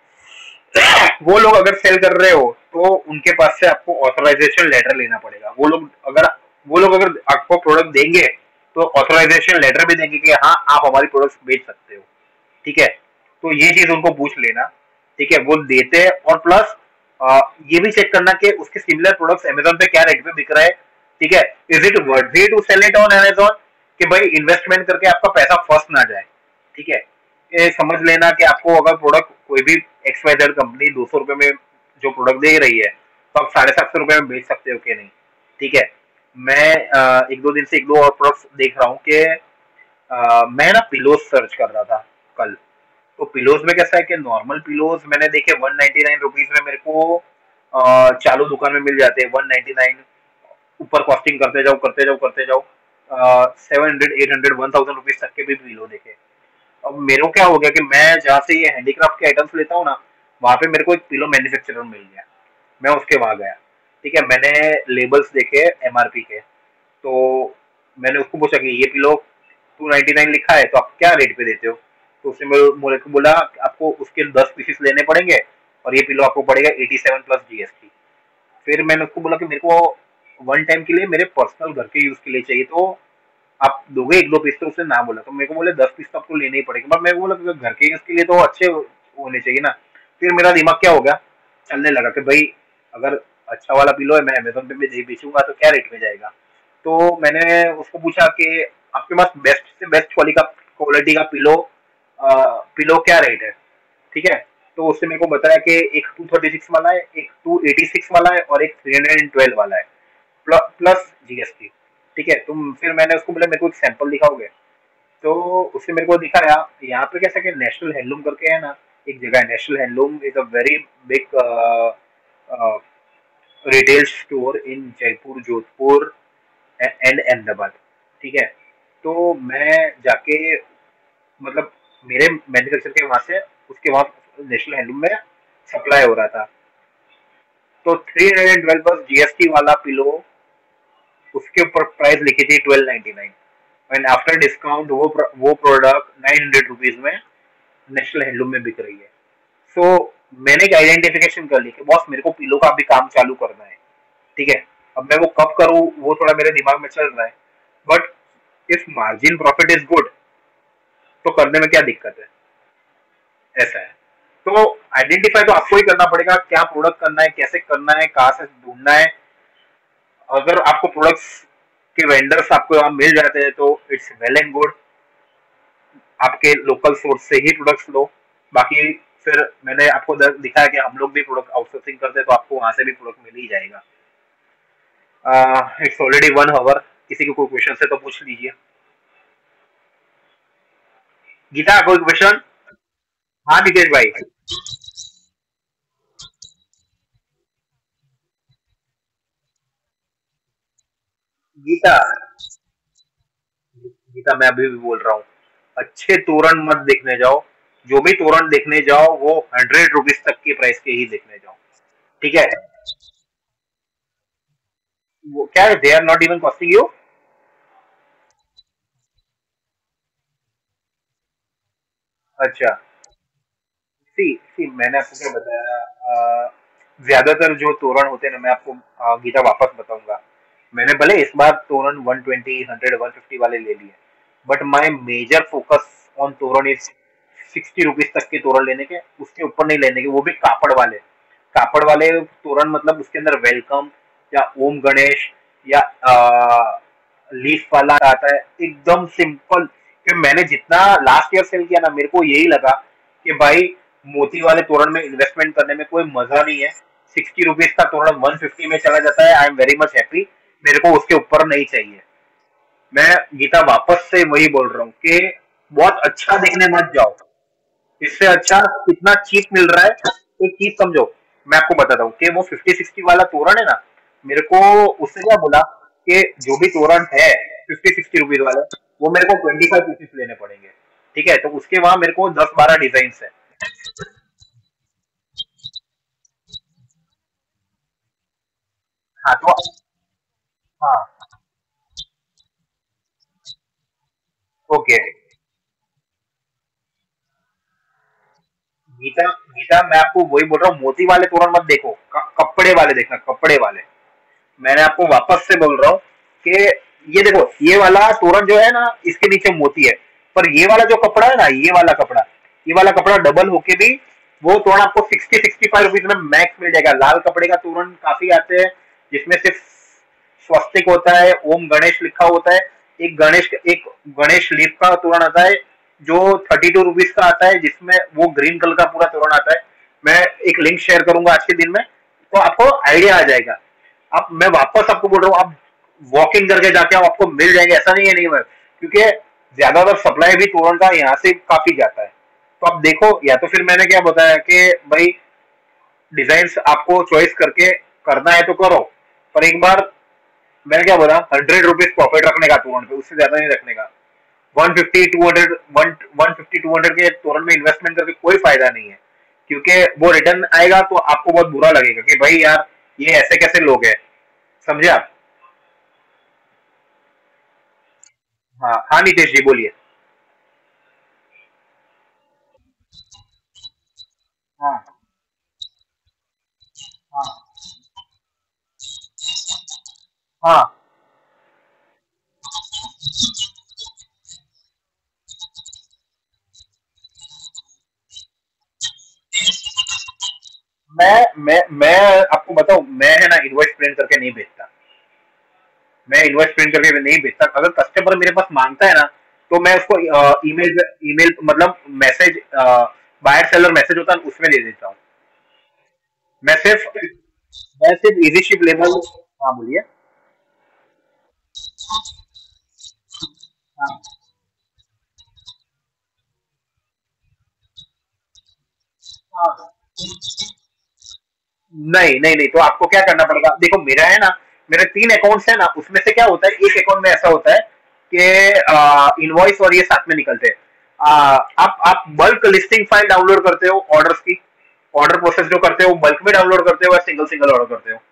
वो लोग अगर सेल कर रहे हो तो उनके पास से आपको ऑथराइजेशन लेटर लेना पड़ेगा। वो लोग अगर वो लोग अगर आपको प्रोडक्ट देंगे तो ऑथराइजेशन लेटर भी देंगे कि हाँ आप हमारी प्रोडक्ट्स बेच सकते हो। ठीक है, तो ये चीज उनको पूछ लेना। ठीक है, वो देते हैं। और प्लस ये भी चेक करना कि उसके सिमिलर प्रोडक्ट्स अमेजोन पे क्या रेट पे बिक रहा है। ठीक है, is it worth to sell it on Amazon, कि भाई इन्वेस्टमेंट करके आपका पैसा फंस ना जाए। ठीक है, ये समझ लेना कि आपको अगर प्रोडक्ट कोई भी एक्स वाई जेड कंपनी दो सौ रुपए में जो प्रोडक्ट दे रही है, तो आप साढ़े सात सौ रुपए में बेच सकते हो कि नहीं। ठीक है, मैं अ, एक दो दिन से एक दो और प्रोडक्ट्स देख रहा हूँ कि अ, मैं ना पिलोज सर्च कर रहा था कल। तो पिलोज में कैसा है कि नॉर्मल पिलोज मैंने देखे वन नाइनटी नाइन रुपीज में मेरे को अ, चालू दुकान में मिल जाते हैं वन नाइनटी नाइन। ऊपर कॉस्टिंग करते जाओ करते जाओ करते जाओ, seven hundred eight hundred one thousand rupees तक के भी पिलो देखे। अब मेरे को क्या हो गया कि मैं जहाँ से ये हैंडीक्राफ्ट के आइटम्स लेता हूँ ना, वहां पे मेरे को एक पिलो मैन्युफैक्चरर मिल गया। मैं उसके वहां गया। ठीक है, मैंने लेबल्स देखे एमआरपी के। तो मैंने उसको पूछा कि ये पिलो टू नाइनटी नाइन लिखा है तो आप क्या रेट पे देते हो। तो उसने मेरे को बोला कि आपको उसके दस पीसेस लेने पड़ेंगे और ये पिलो आपको पड़ेगा एटी सेवन प्लस जीएसटी। फिर मैंने उसको बोला कि मेरे को वन टाइम के लिए मेरे पर्सनल घर के यूज के लिए चाहिए, तो आप दोगे एक दो पीस। तो उसने ना बोला, तो मेरे को बोले दस पीस तो आपको लेने ही पड़ेगा। बट मेरे को बोला कि घर के यूज के लिए तो अच्छे होने चाहिए ना। फिर मेरा दिमाग क्या हो गया, चलने लगा कि भाई अगर अच्छा वाला पिलो है, मैं अमेजोन पे भी बेचूंगा तो क्या रेट में जाएगा। तो मैंने उसको पूछा कि आपके पास बेस्ट से बेस्ट क्वालिटी का क्वालिटी का पिलो पिलो क्या रेट है। ठीक है, तो उसने मेरे को बताया कि एक टू थर्टी सिक्स वाला है, एक टू एटी सिक्स वाला है और एक थ्री हंड्रेड एंड ट्वेल्व वाला है, प्लस जीएसटी। ठीक है, तुम फिर मैंने उसको बोला मेरे को एक सैंपल दिखाओगे। तो उसने मेरे को दिखाया। यहाँ पे कैसा कि नेशनल हैंडलूम करके है ना, एक जगह है, National Handloom is a very big retail store in Jaipur, Jodhpur and Ahmedabad. ठीक है, तो मैं जाके मतलब मेरे मैन्युफैक्चर के वहां से उसके वहां नेशनल हैंडलूम में सप्लाई हो रहा था। तो थ्री हंड्रेड एंड ट्वेल्व बस जीएसटी वाला पिलो, उसके ऊपर प्राइस लिखी थी twelve ninety nine, and after discount वो प्र- वो प्रोडक्ट नाइन हंड्रेड रुपीज में नेशनल हैंडलूम में बिक रही है। सो so, मैंने एक आइडेंटिफिकेशन कर ली कि बॉस मेरे को पिलो का भी काम चालू करना है। ठीक है, अब मैं वो कब करूँ वो थोड़ा मेरे दिमाग में चल रहा है, but if margin profit is good तो करने में क्या दिक्कत है, ऐसा है। तो आइडेंटिफाई तो आपको ही करना पड़ेगा, क्या प्रोडक्ट करना है, कैसे करना है, कहाँ से ढूंढना है। अगर आपको प्रोडक्ट्स के वेंडर्स आपको यहाँ मिल जाते हैं तो इट्स वेल एंड गुड, आपके लोकल सोर्स से ही प्रोडक्ट्स लो। बाकी फिर मैंने आपको द- दिखाया कि हम लोग भी प्रोडक्ट आउटसोर्सिंग करते हैं, तो आपको वहां से भी प्रोडक्ट मिल ही जाएगा। इट्स ऑलरेडी वन आवर, किसी को कोई क्वेश्चन है तो पूछ लीजिए। गीता कोई क्वेश्चन? हाँ नितेश भाई। गीता, गीता मैं अभी भी बोल रहा हूँ, अच्छे तोरण मत देखने जाओ। जो भी तोरण देखने जाओ वो हंड्रेड रुपीज तक की प्राइस के ही देखने जाओ। ठीक है, वो क्या है, they are not even costing you. अच्छा, सी सी मैंने आपको क्या बताया, अ, ज्यादातर जो तोरण होते हैं ना, मैं आपको अ, गीता वापस बताऊंगा। मैंने भले इस बार तोरण one twenty, hundred, one fifty वाले ले लिए, but my major focus on तोरण इज सिक्सटी रुपीज तक के तोरण लेने के, उसके ऊपर नहीं लेने के, वो भी कापड़ वाले। कापड़ वाले तोरण मतलब उसके अंदर वेलकम या ओम गणेश या लीफ वाला आता है, एकदम सिंपल। कि मैंने जितना लास्ट ईयर सेल किया ना, मेरे को यही लगा कि भाई मोती वाले तोरण में इन्वेस्टमेंट करने में कोई मजा नहीं है। सिक्सटी रुपीज का तोरण वन फिफ्टी में चला जाता है, I am very much happy, मेरे को उसके ऊपर नहीं चाहिए। मैं गीता वापस से वही बोल रहा हूँ कि बहुत अच्छा देखने मत जाओ, इससे अच्छा कितना चीप मिल रहा है। एक चीज समझो, मैं आपको बताता हूँ कि वो फिफ्टी सिक्सटी वाला तोरण है ना, मेरे को उससे क्या बोला कि जो भी तोरण है फिफ्टी सिक्सटी रुपीज वाले, वो मेरे को ट्वेंटी फाइव पीसेस लेने पड़ेंगे। ठीक है, तो उसके वहां मेरे को दस बारह डिजाइन है। हाँ तो हाँ, ओके। गीता, गीता मैं आपको वही बोल रहा हूँ, मोती वाले तोरण मत देखो, क- कपड़े वाले देखना, कपड़े वाले। मैंने आपको वापस से बोल रहा हूँ कि ये देखो, ये वाला तोरण जो है ना, इसके नीचे मोती है, पर ये वाला जो कपड़ा है ना, ये वाला कपड़ा, ये वाला कपड़ा डबल होके भी वो तोरण आपको सिक्सटी सिक्सटी फाइव रुपीज में मैक्स मिल जाएगा। लाल कपड़े का तोरण काफी आते हैं जिसमें सिर्फ स्वस्तिक होता है, ओम गणेश लिखा होता है। एक गणेश एक गणेश लीफ का तोरण आता है जो थर्टी टू रुपीज का आता है, जिसमें वो ग्रीन कलर का पूरा तोरण आता है। मैं एक लिंक शेयर करूंगा आज के दिन में, तो आपको आइडिया आ जाएगा। अब मैं वापस आपको बोल रहा हूँ, आप वॉक इन करके जाके आप आपको मिल जाएंगे, ऐसा नहीं है नहीं है, क्योंकि ज्यादातर सप्लाई भी तोरण का यहाँ से काफी जाता है। तो आप देखो, या तो फिर मैंने क्या बताया कि भाई डिजाइन आपको चॉइस करके करना है तो करो, पर एक बार मैंने क्या बोला, हंड्रेड रुपीज प्रॉफिट रखने का तोरण पे, उससे ज्यादा नहीं रखने का। One fifty two hundred one one fifty two hundred के तोरण में इन्वेस्टमेंट करके कोई फायदा नहीं है, क्योंकि वो रिटर्न आएगा तो आपको बहुत बुरा लगेगा कि भाई यार ये ऐसे कैसे लोग हैं। समझे आप? हाँ हाँ नितेश जी बोलिए। हाँ हाँ हाँ, मैं मैं मैं आपको बताऊं, मैं है ना इनवॉइस प्रिंट करके नहीं भेजता। मैं इनवॉइस प्रिंट करके नहीं भेजता। अगर कस्टमर मेरे पास मांगता है ना, तो मैं उसको ईमेल ईमेल मतलब मैसेज, बायर सेलर मैसेज होता है उसमें दे देता हूँ। मैं सिर्फ मैं सिर्फ इजी शिप लेबल। हाँ बोलिए। हाँ हाँ, नहीं नहीं नहीं, तो आपको क्या करना पड़ेगा, देखो मेरा है ना, मेरे तीन अकाउंट्स है ना, उसमें से क्या होता है, एक अकाउंट में ऐसा होता है कि इनवॉइस और ये साथ में निकलते हैं। आ, आप आप बल्क लिस्टिंग फाइल डाउनलोड करते हो ऑर्डर्स की, ऑर्डर प्रोसेस जो करते हो बल्क में डाउनलोड करते हो या सिंगल सिंगल ऑर्डर करते हो?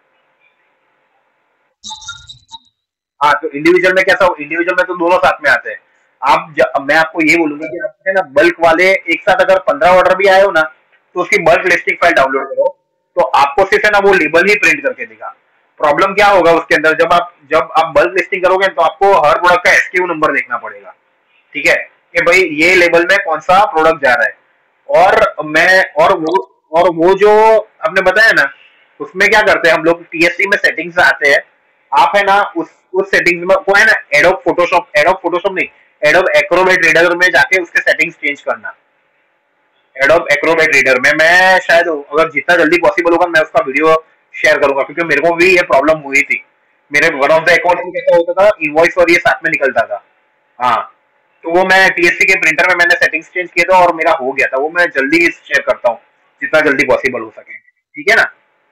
हाँ, तो इंडिविजुअल में कैसा हो, इंडिविजुअल में तो दोनों साथ में आते हैं। आप ज, मैं आपको ये बोलूंगा कि आप है ना बल्क वाले एक साथ अगर पंद्रह ऑर्डर भी आए हो ना, तो उसकी बल्क लिस्टिंग फाइल डाउनलोड करो, तो आपको सिर्फ है ना वो लेबल ही प्रिंट करके देगा। प्रॉब्लम क्या होगा उसके अंदर, जब आप जब आप बल्क लिस्टिंग करोगे तो आपको हर प्रोडक्ट का एसक्यू नंबर देखना पड़ेगा, ठीक है, कि भाई ये लेबल में कौन सा प्रोडक्ट जा रहा है। और मैं और वो और वो जो आपने बताया ना, उसमें क्या करते हैं हम लोग, टीएससी में सेटिंग्स आते हैं, आप है ना उस उस सेटिंग्स में को है ना एडोब फोटोशॉप, एडोब फोटोशॉप नहीं, एडोब एक्रोबेट रीडर में जाके उसके सेटिंग्स चेंज करना। एडोब एक्रोबेट रीडर में मैं शायद अगर जितना जल्दी पॉसिबल होगा मैं उसका वीडियो शेयर करूंगा, क्योंकि मेरे को भी ये प्रॉब्लम हुई थी। मेरे वन ऑफ द अकाउंट में कैसा होता था, इनवॉइस और ये साथ में निकलता था। हाँ, तो वो मैं टीएससी के प्रिंटर में मैंने सेटिंग्स चेंज किए थे और मेरा हो गया था, वो मैं जल्दी शेयर करता हूँ जितना जल्दी पॉसिबल हो सके, ठीक है ना?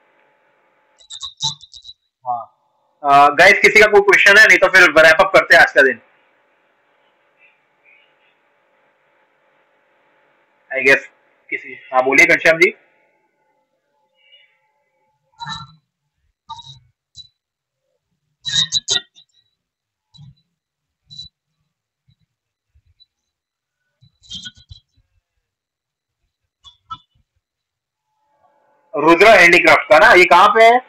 हाँ, गाइस किसी का कोई क्वेश्चन है, नहीं तो फिर रैप अप करते हैं आज का दिन। आई गेस किसी, हाँ बोलिए घनश्याम जी। रुद्रा हैंडीक्राफ्ट का ना, ये कहाँ पे है?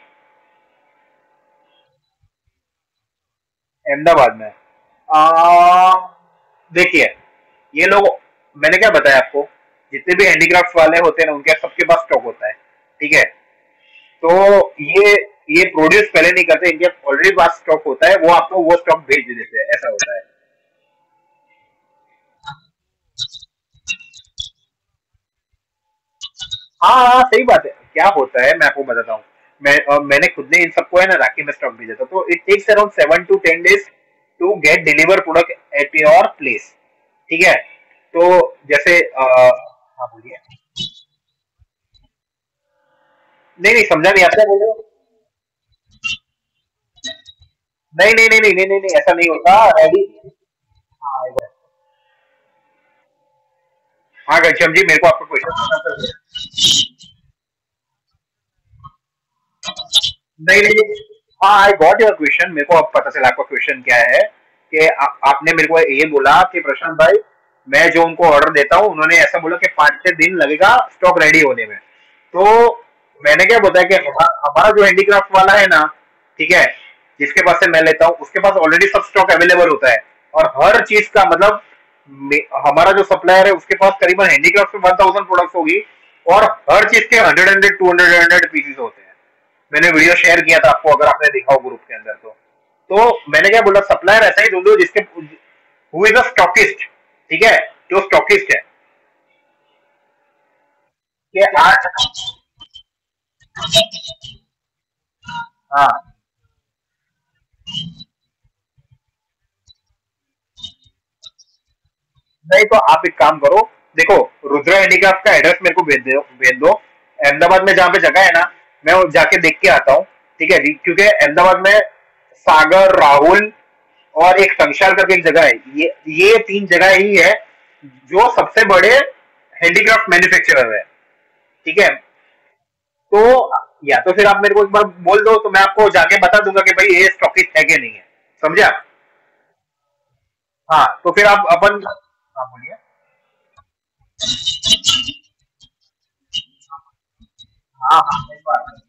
अहमदाबाद में। आ, देखिए, ये लोग, मैंने क्या बताया आपको, जितने भी हैंडीक्राफ्ट वाले होते हैं ना उनके सबके पास स्टॉक होता है, ठीक है। तो ये ये प्रोड्यूस पहले नहीं करते, इनके ऑलरेडी पास स्टॉक होता है, वो आपको वो स्टॉक भेज देते हैं, ऐसा होता है। हाँ हाँ सही बात है। क्या होता है मैं आपको बताता हूँ, मैं अ, मैंने खुद ने इन सबको है ना राखी में स्टॉक भेजा था, तो it takes around seven to ten days to get deliver product at your place, ठीक है। तो जैसे अ, हाँ बोलिए। नहीं नहीं समझा नहीं, आप क्या बोल रहे हो? नहीं नहीं नहीं नहीं नहीं नहीं नहीं, ऐसा नहीं होता रेडी। हाँ इधर। हाँ घनश्याम जी, मेरे को आपका क्वेश्चन, नहीं नहीं नहीं, हाँ आई गॉट योर क्वेश्चन, मेरे को अब पता चला आपका क्वेश्चन क्या है, कि आ, आपने मेरे को ये बोला कि प्रशांत भाई, मैं जो उनको ऑर्डर देता हूँ उन्होंने ऐसा बोला कि पांच छह दिन लगेगा स्टॉक रेडी होने में। तो मैंने क्या बताया कि हमा- हमारा जो हैंडीक्राफ्ट वाला है ना, ठीक है, जिसके पास से मैं लेता हूँ उसके पास ऑलरेडी सब स्टॉक अवेलेबल होता है, और हर चीज का मतलब मे- हमारा जो सप्लायर है उसके पास करीबन हैंडीक्राफ्ट में वन थाउजेंड प्रोडक्ट्स होगी, और हर चीज के hundred hundred two hundred hundred pieces होते हैं। मैंने वीडियो शेयर किया था आपको, अगर आपने देखा हो ग्रुप के अंदर तो। तो मैंने क्या बोला, सप्लायर ऐसा ही ढूंढो जिसके, हु इज अ स्टॉकिस्ट, ठीक है, जो स्टॉकिस्ट है, कि आज, हाँ, नहीं तो आप एक काम करो, देखो, रुद्रा हैंडीक्राफ्ट का एड्रेस मेरे को भेज दो, भेज दो अहमदाबाद में जहाँ पे जगह है ना, मैं वो जाके देख के आता हूँ, ठीक है जी, क्योंकि अहमदाबाद में सागर, राहुल और एक संशाल करके एक जगह है, ये ये तीन जगह ही है जो सबसे बड़े हैंडीक्राफ्ट मैन्युफैक्चरर है, ठीक है। तो या तो फिर आप मेरे को एक बार बोल दो, तो मैं आपको जाके बता दूंगा कि भाई ये स्टॉकिस्ट है कि नहीं है, समझे आप? हाँ, तो फिर आप अपन, हाँ बोलिए। हाँ हाँ सही बात है।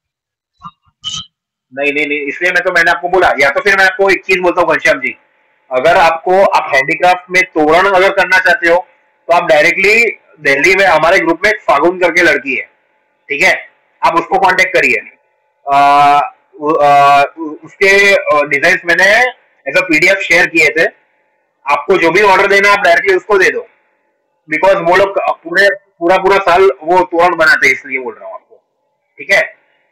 नहीं नहीं नहीं, इसलिए मैं तो मैंने आपको बोला, या तो फिर मैं आपको एक चीज बोलता हूँ घनश्याम जी, अगर आपको, आप हैंडीक्राफ्ट में तोरण अगर करना चाहते हो, तो आप डायरेक्टली दिल्ली में हमारे ग्रुप में एक फागुन करके लड़की है, ठीक है, आप उसको कांटेक्ट करिए। आ, उ- आ, उ- उसके डिजाइन मैंने एज अ पीडीएफ शेयर किए थे, आपको जो भी ऑर्डर देना है आप डायरेक्टली उसको दे दो, बिकॉज वो लोग पूरे पूरा पूरा साल वो तोरण बनाते हैं, इसलिए बोल रहा हूँ आपको, ठीक है।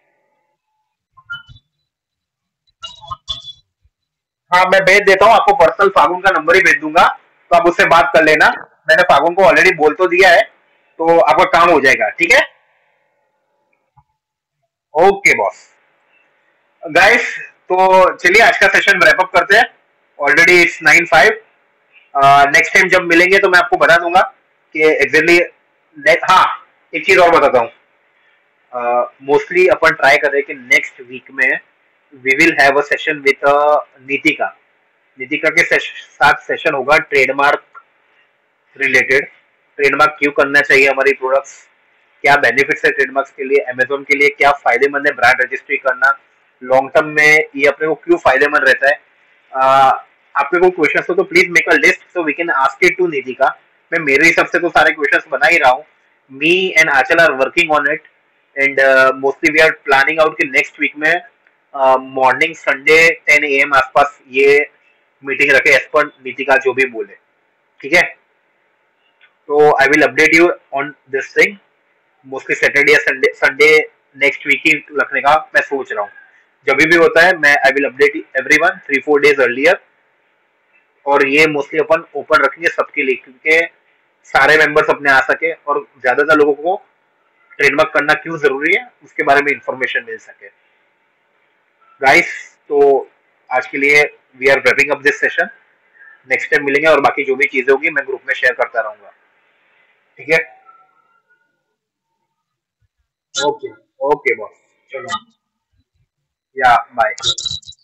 हाँ मैं भेज देता हूँ आपको, पर्सनल फागुन का नंबर ही भेज दूंगा, तो आप उससे बात कर लेना। मैंने फागुन को ऑलरेडी बोल तो दिया है, तो आपका काम हो जाएगा, ठीक है। Okay boss. गाइस, तो चलिए आज का सेशन रैप अप करते हैं। Already it's nine five. Next time जब मिलेंगे तो मैं आपको बता दूंगा कि एग्जैक्टली। हाँ, एक चीज और बताता हूँ। मोस्टली uh, अपन ट्राई कर रहे हैं कि नेक्स्ट वीक में we will have a session with Nitika. Nitika के सेश, साथ सेशन होगा ट्रेडमार्क रिलेटेड। ट्रेडमार्क क्यों करना चाहिए हमारी प्रोडक्ट्स, क्या बेनिफिट्स है ट्रेडमार्क्स के लिए, अमेजोन के लिए क्या फायदेमंद है ब्रांड रजिस्ट्री करना, लॉन्ग टर्म में ये अपने को क्यों फायदेमंद रहता है। uh, आपके कोई क्वेश्चन हो तो please make a list so we can ask it to Nidhika. मैं मेरे हिसाब से तो सारे क्वेश्चंस बना ही रहा हूँ। Me and Aanchal are working on it and mostly we are planning out कि नेक्स्ट वीक में morning Sunday ten a m आसपास ये मीटिंग रखे एज पर नितिका जो भी बोले, ठीक है। तो I will update you on this thing. Mostly Saturday या संडे संडे नेक्स्ट वीक ही रखने का मैं सोच रहा हूँ। जब भी होता है मैं I will update everyone three four days earlier. और ये मोस्टली अपन ओपन रखेंगे सबके लिए क्योंकि सारे मेंबर्स अपने आ सके और ज्यादातर लोगों को ट्रेडमार्क करना क्यों जरूरी है उसके बारे में इंफॉर्मेशन मिल सके। गाइस, तो आज के लिए we are wrapping up this session. Next time मिलेंगे और बाकी जो भी चीजें होगी मैं ग्रुप में शेयर करता रहूंगा, ठीक है। ओके। Okay boss. चलो, या बाय।